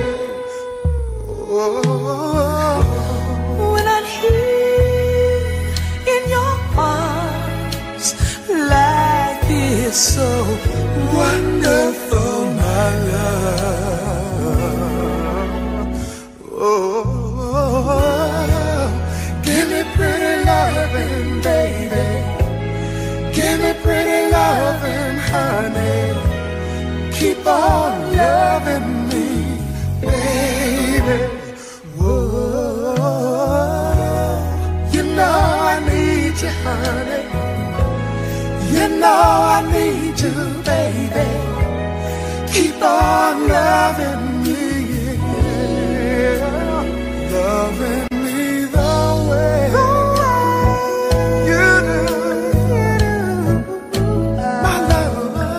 Oh, When I'm here in your arms like this, so wonderful, my love. Oh, give me pretty loving, baby. Give me pretty loving, honey. Keep on loving me, baby. Whoa, you know I need you, honey. You know I need you, baby. Keep on loving me, yeah. Loving me the way you do, my love.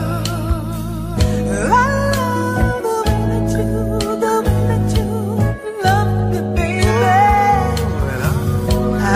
I love the way that you, the way that you love me, baby. I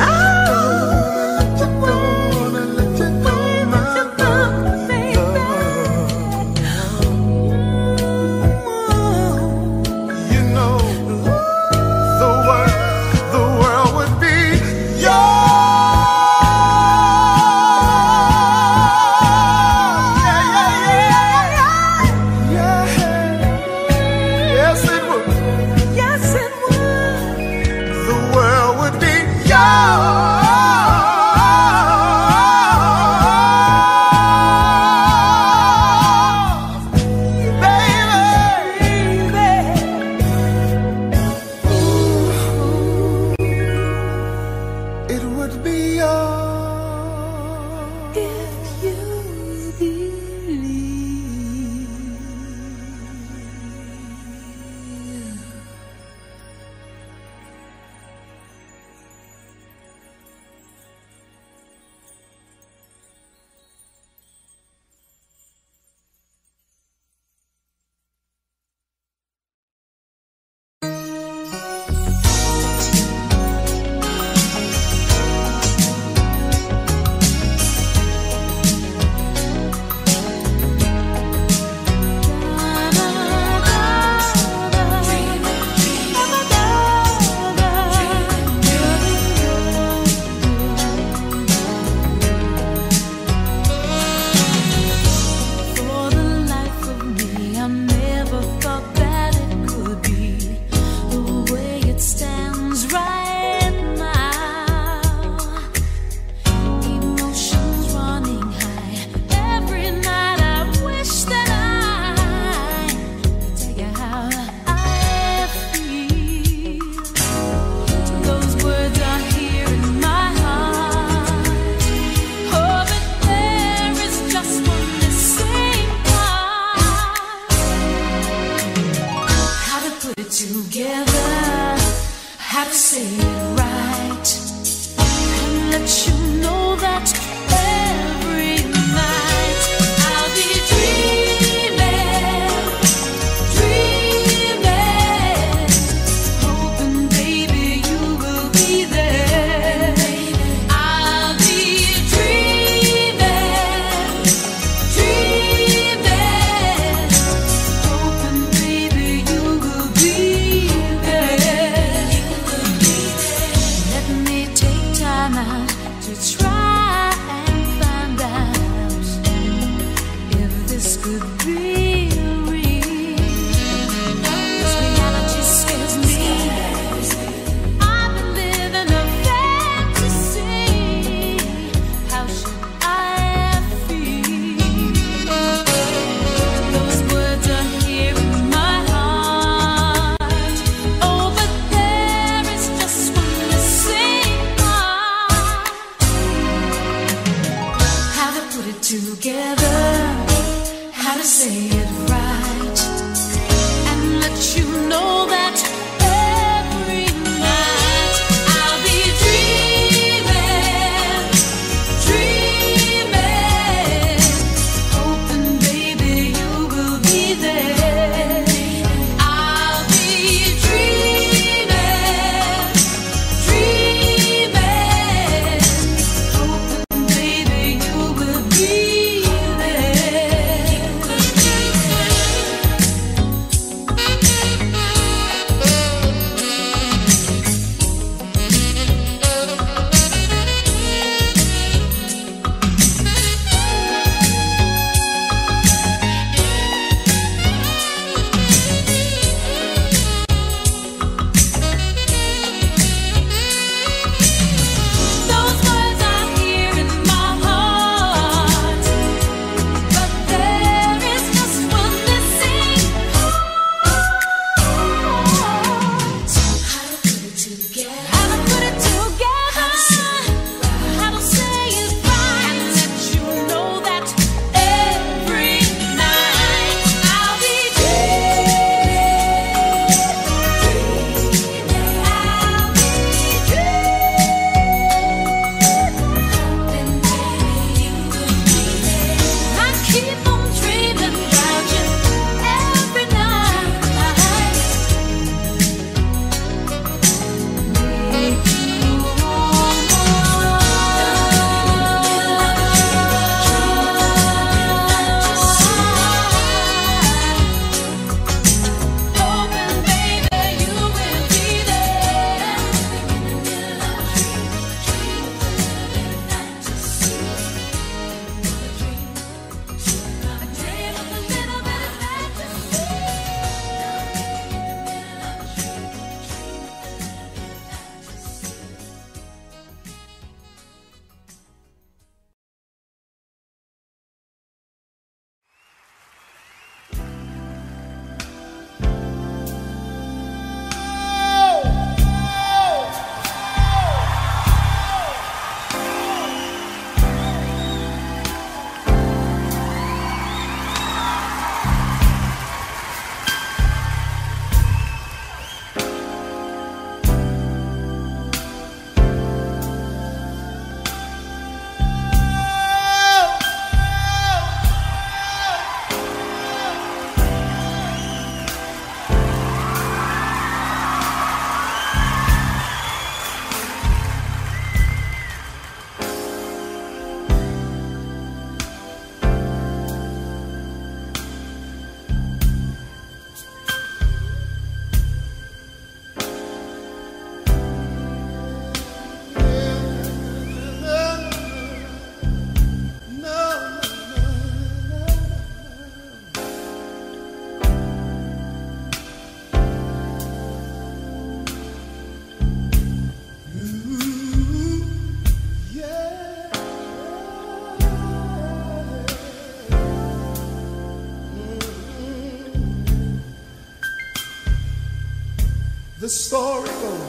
The story goes.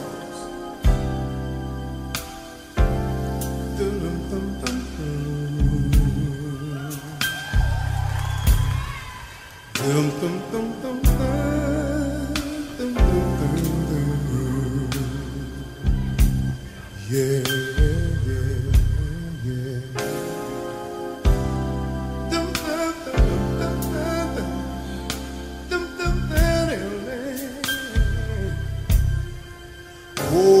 Dum, dum, dum, dum. Dum, dum, dum, dum, dum, dum, dum, dum. Yeah, yeah, yeah. Dum, dum, dum, dum, dum, dum, dum, dum, dum. Oh.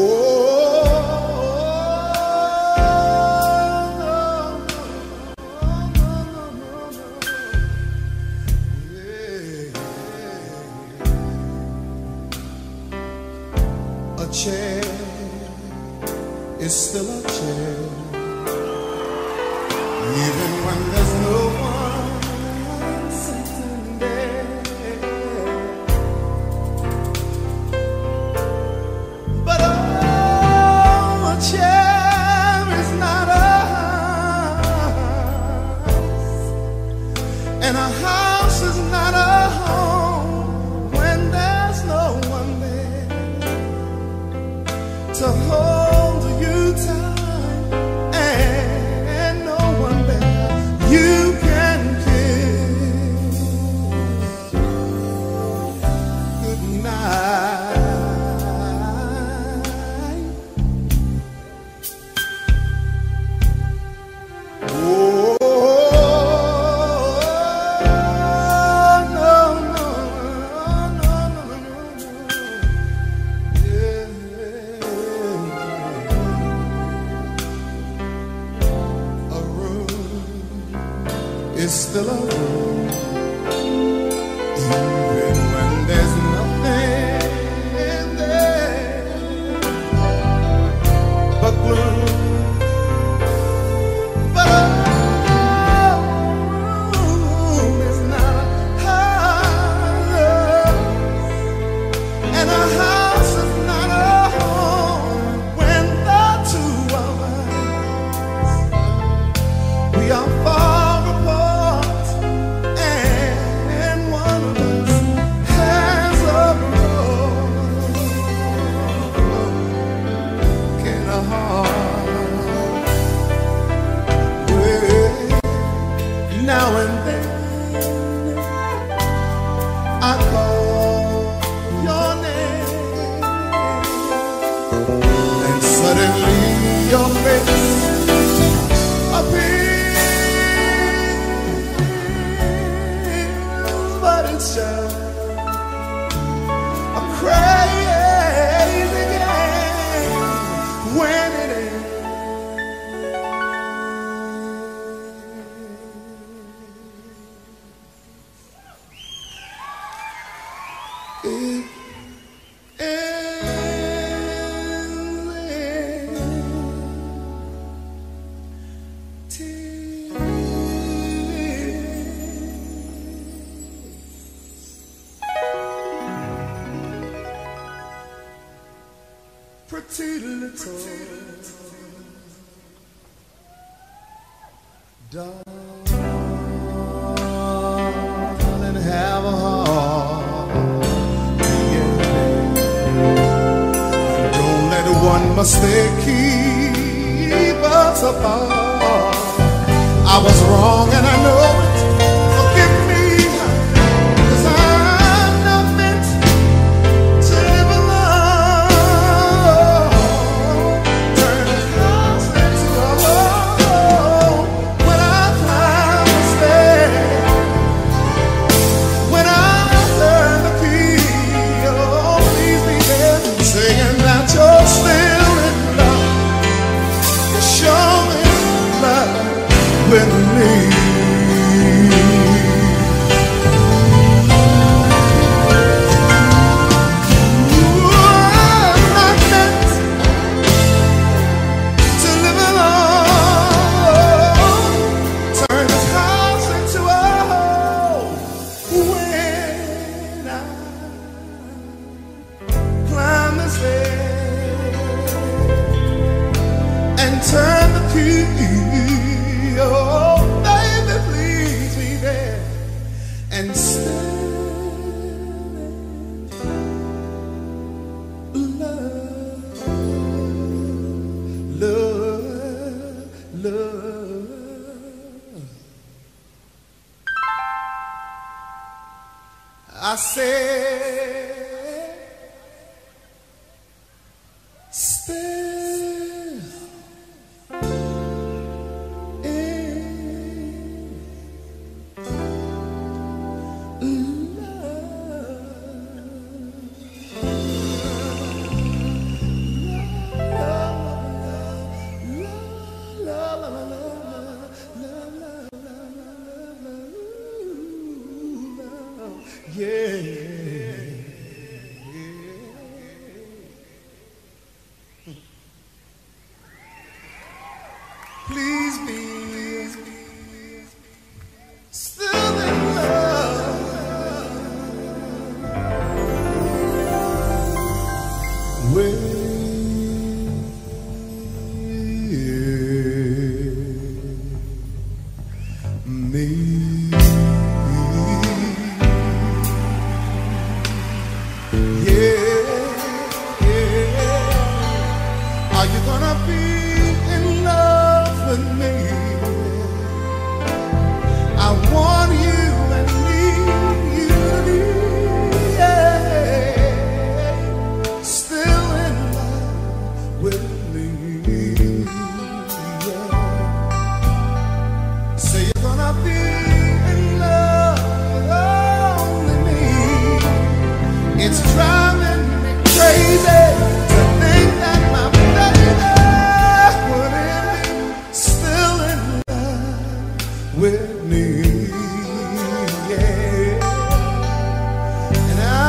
Chair is still a chair, even when there's no one sitting there. But oh, a chair is not a house, and a house is not a home when there's no one there to hold you tight, and no one there you can kiss good night. Oh, no, no, no, no, no, no. Yeah. It's still a room, even when there's nothing there but gloom. But a room is not a house, and a house is not a home when the two of us, we are far. Now and then I call your name, and suddenly your face appears, but it's just a crazy game when it ends. It pretty little darling, have a heart. One mistake keep us apart. I was wrong and I know it. Forgive me, 'cause I'm not meant to live alone. Turn the house into a home when I climb the stairs, when I turn the key. Oh, please be there, saying that you're still in love. You're showing love with me. Ooh, I'm not meant to live alone. Turn this house into a home when I climb the stairs and turn the key. Oh, baby, please be there and stay I said, still in love. Yeah. Please be still in love with me. Yeah, yeah. Are you gonna be in love with me? I want you and need you to be, yeah, still in love with me. Yeah. Say you're gonna be in love with only me. It's driving me crazy to think that my baby wouldn't be still in love with me. Yeah. And I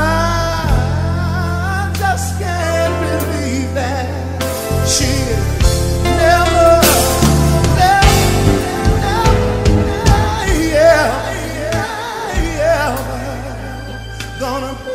just can't believe that she never, never, never, yeah, yeah, yeah, gonna be.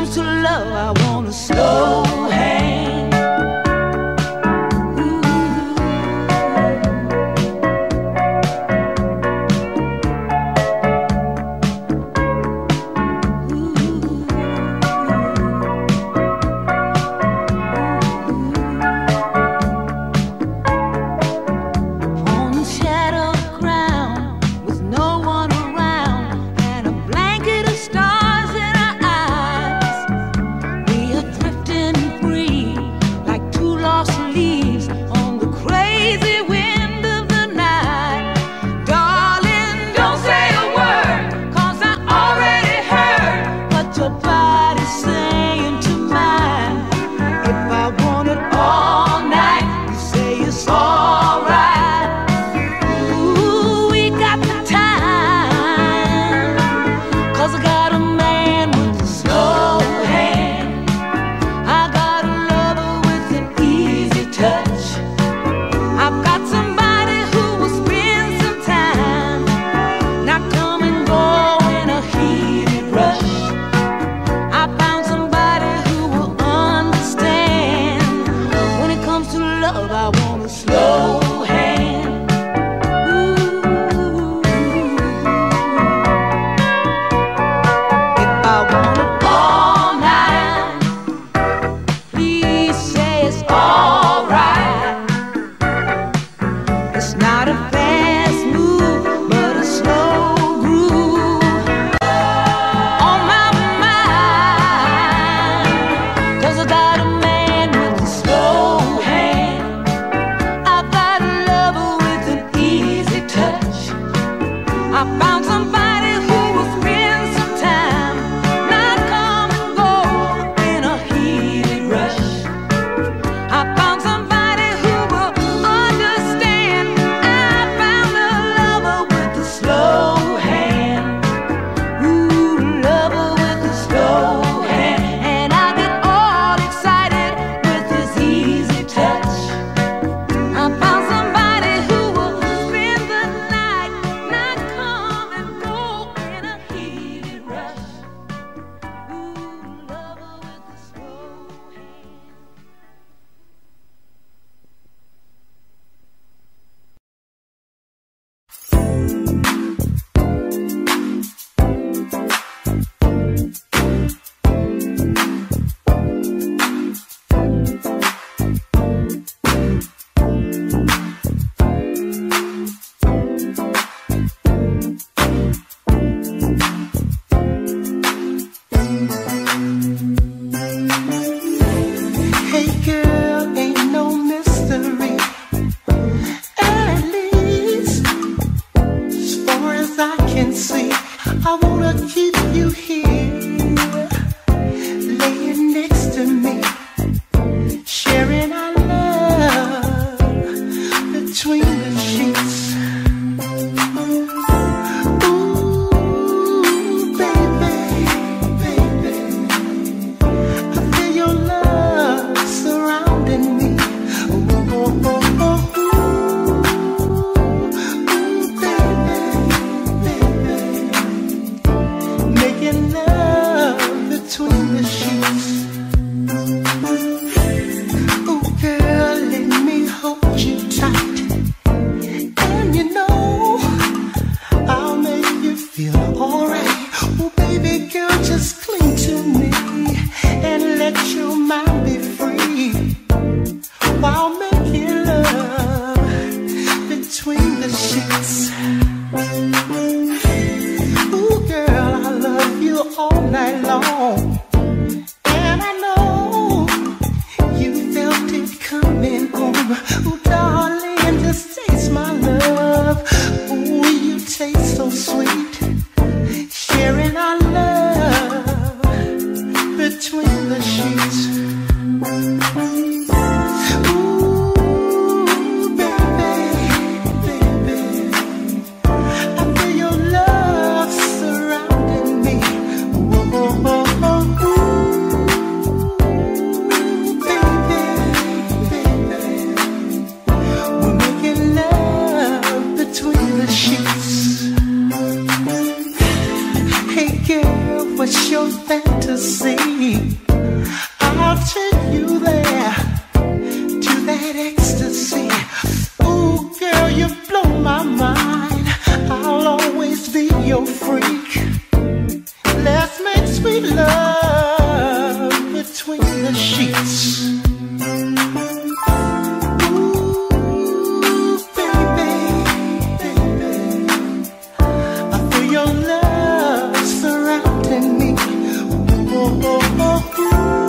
comes to love, I want a slow hand. What's your fantasy? between the sheets. Ooh, baby, baby, I feel your love surrounding me. Oh, oh, oh, ooh,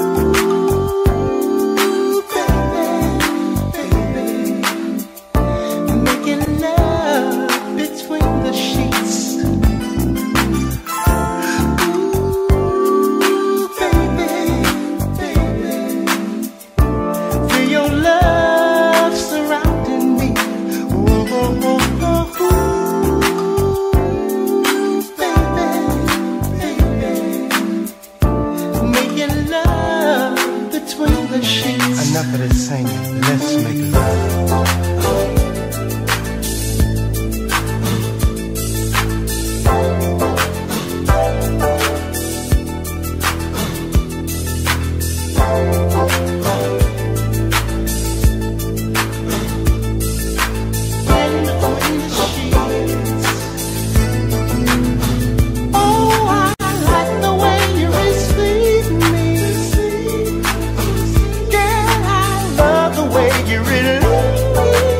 baby, baby, making love between the sheets. Enough of this singing, let's make love. You really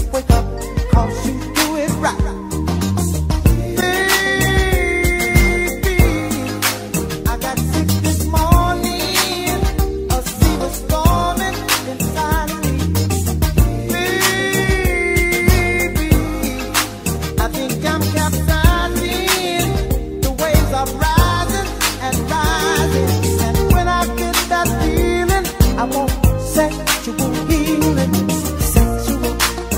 wake up, 'cause you do it right. Baby, I got sick this morning. A sea was storming inside me. Baby, I think I'm capsizing. The waves are rising and rising. And when I get that feeling, I want sexual healing. Sexual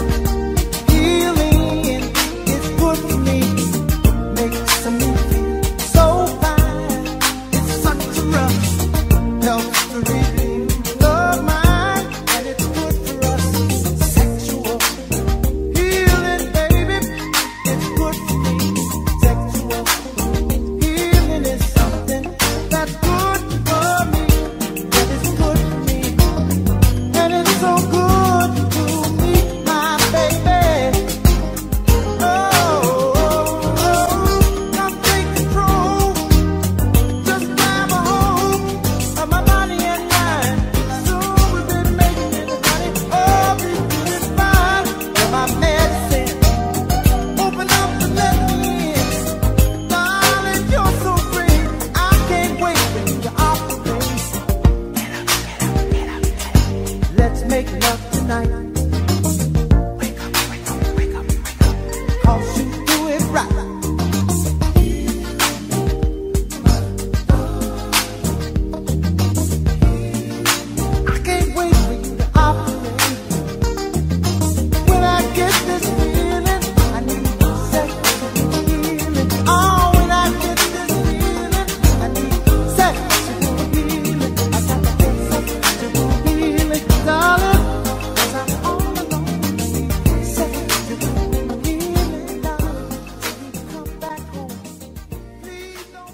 healing is good for me. Makes me feel so fine. It's such a rush. Helps to redeem love mine. And it's good for us. Sexual healing, baby. It's good for me. Sexual healing is something that's good for me. That is good for me. And it's so good to meet my baby. Oh, come take control. Just grab a hold of my body and mind. Soon we'll be making it, honey. Oh, be feeling fine. You're my medicine. Open up and let me in. Darling, you're so free. I can't wait for you to operate. Let's make love tonight. Wake up, wake up, wake up, wake up. 'Cause you do it right. I can't wait for you to operate. When I get this feeling, I need sexual healing. Oh, when I get this feeling, I need sexual healing. I got to get sexual healing, darling, 'cause I'm all alone. Sexual healing, darling, so you can come back home. Please don't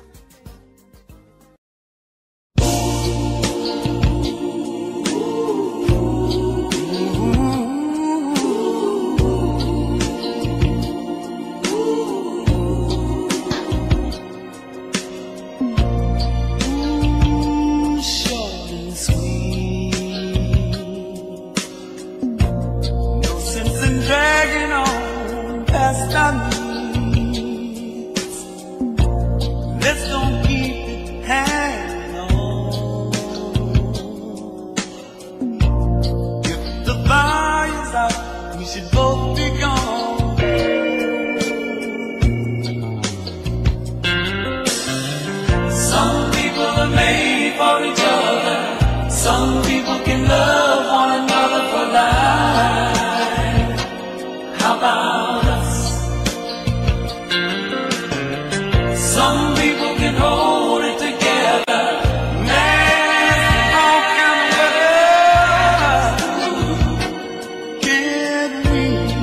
Short and sweet. No sense in dragging on past our needs. Let's don't keep it hanging on. If the fire's out, we should both be gone. Some people are made for each other. Some people can love one another for life. How about us? Some people can hold it together. Man, all kind of weather. Can we?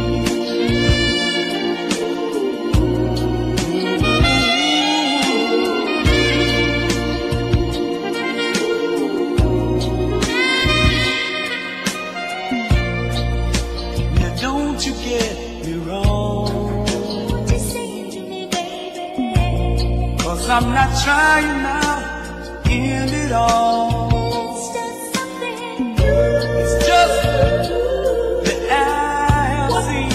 Now don't you get me wrong, Just say it to me, baby. 'cause I'm not trying now to end it all. It's just something you It's just that I have seen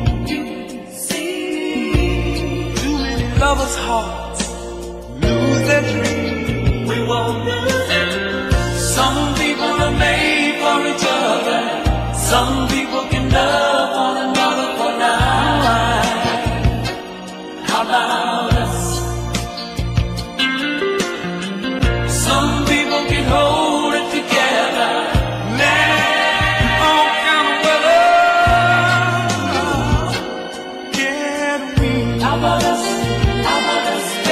too many lovers' hearts lose their dreams. We won't lose it. Some people are made for each other. Some people can love one another for life. How about us? Some people can hold it together. Man, all kind of weather. Can we? How about us? How about us?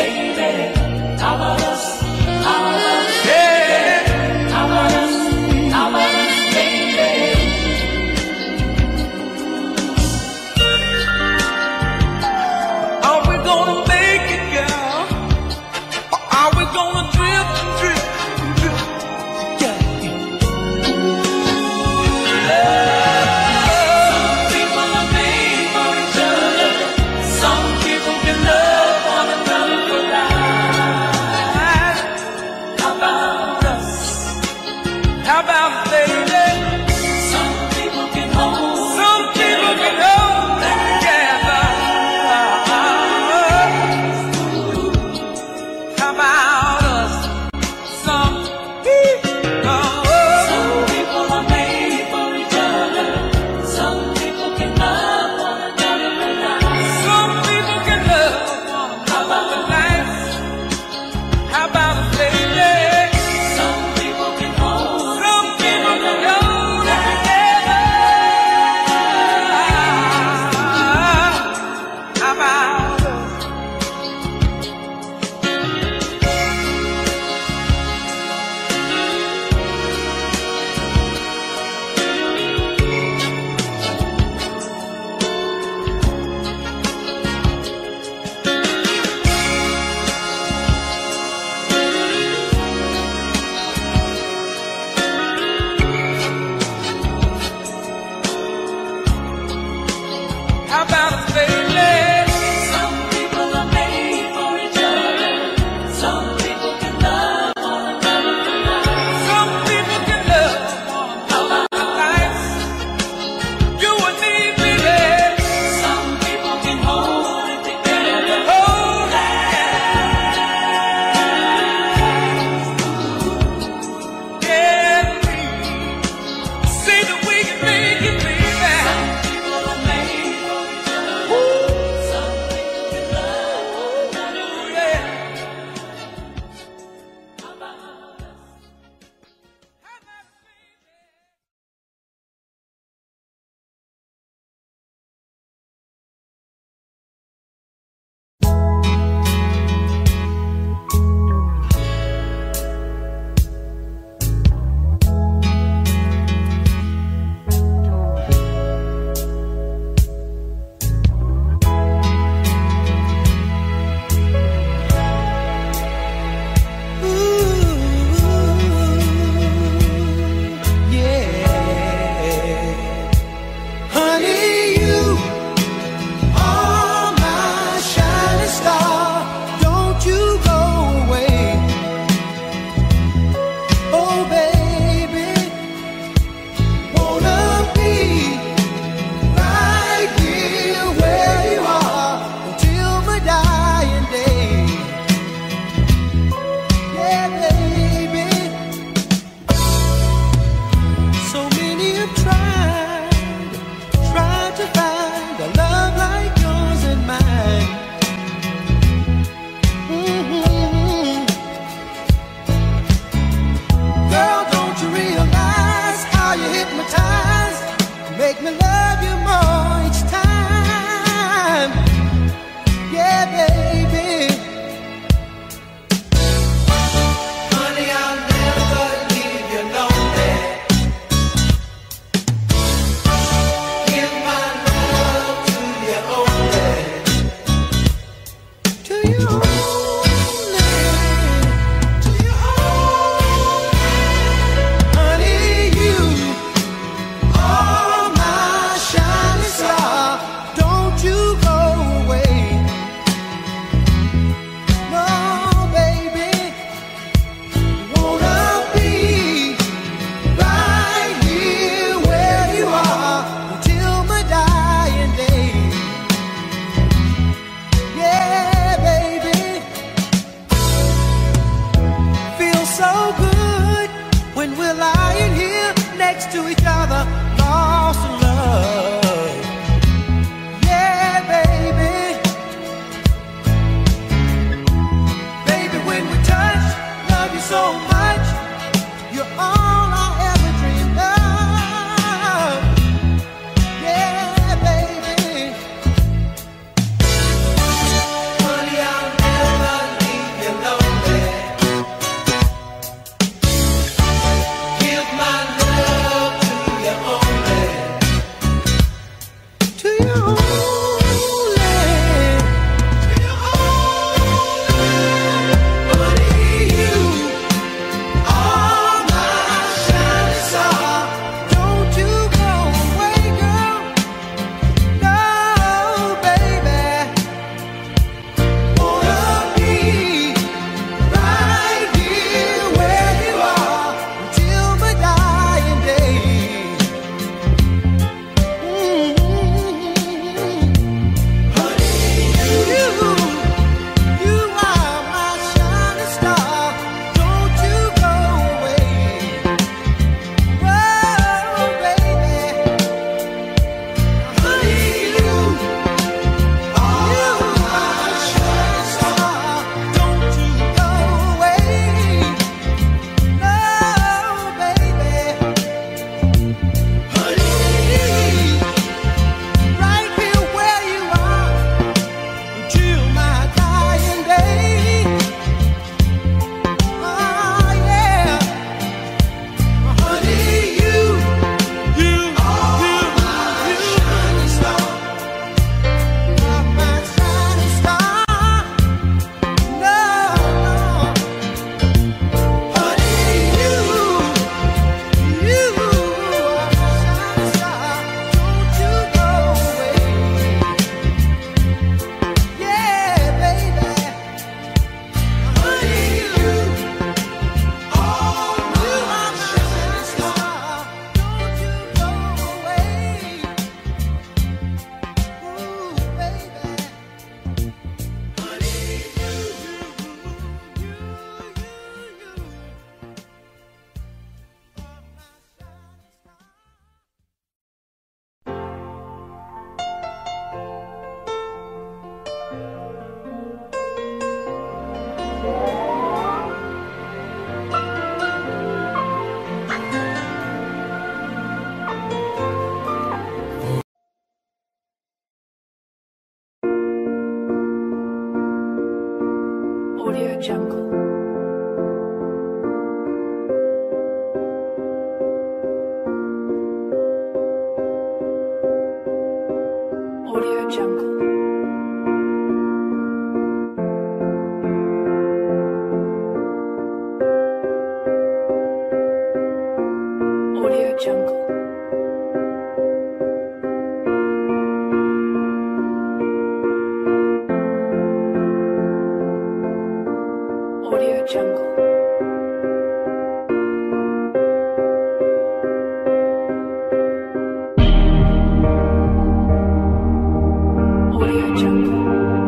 Audio Jungle. Audio Jungle. Audio Jungle. Audio Jungle. Audio Jungle.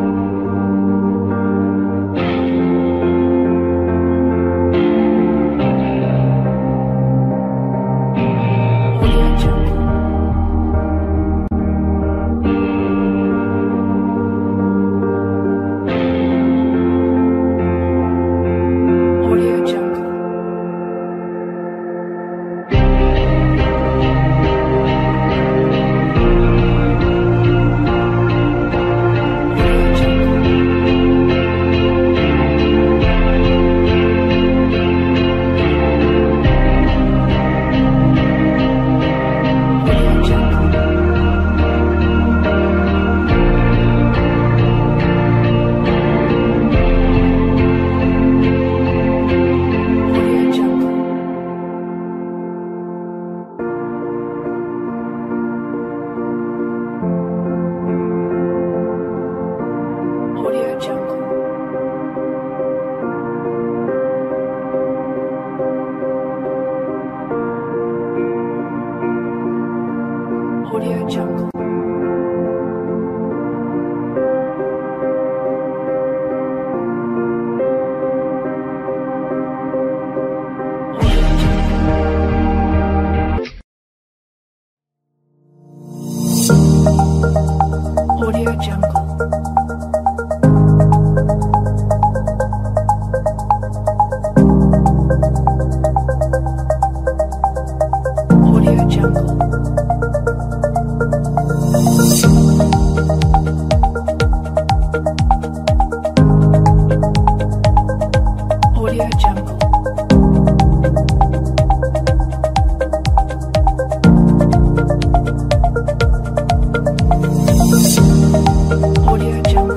Audio Jungle. Audio Jungle. Audio Jungle. Audio Jungle. Audio Jungle.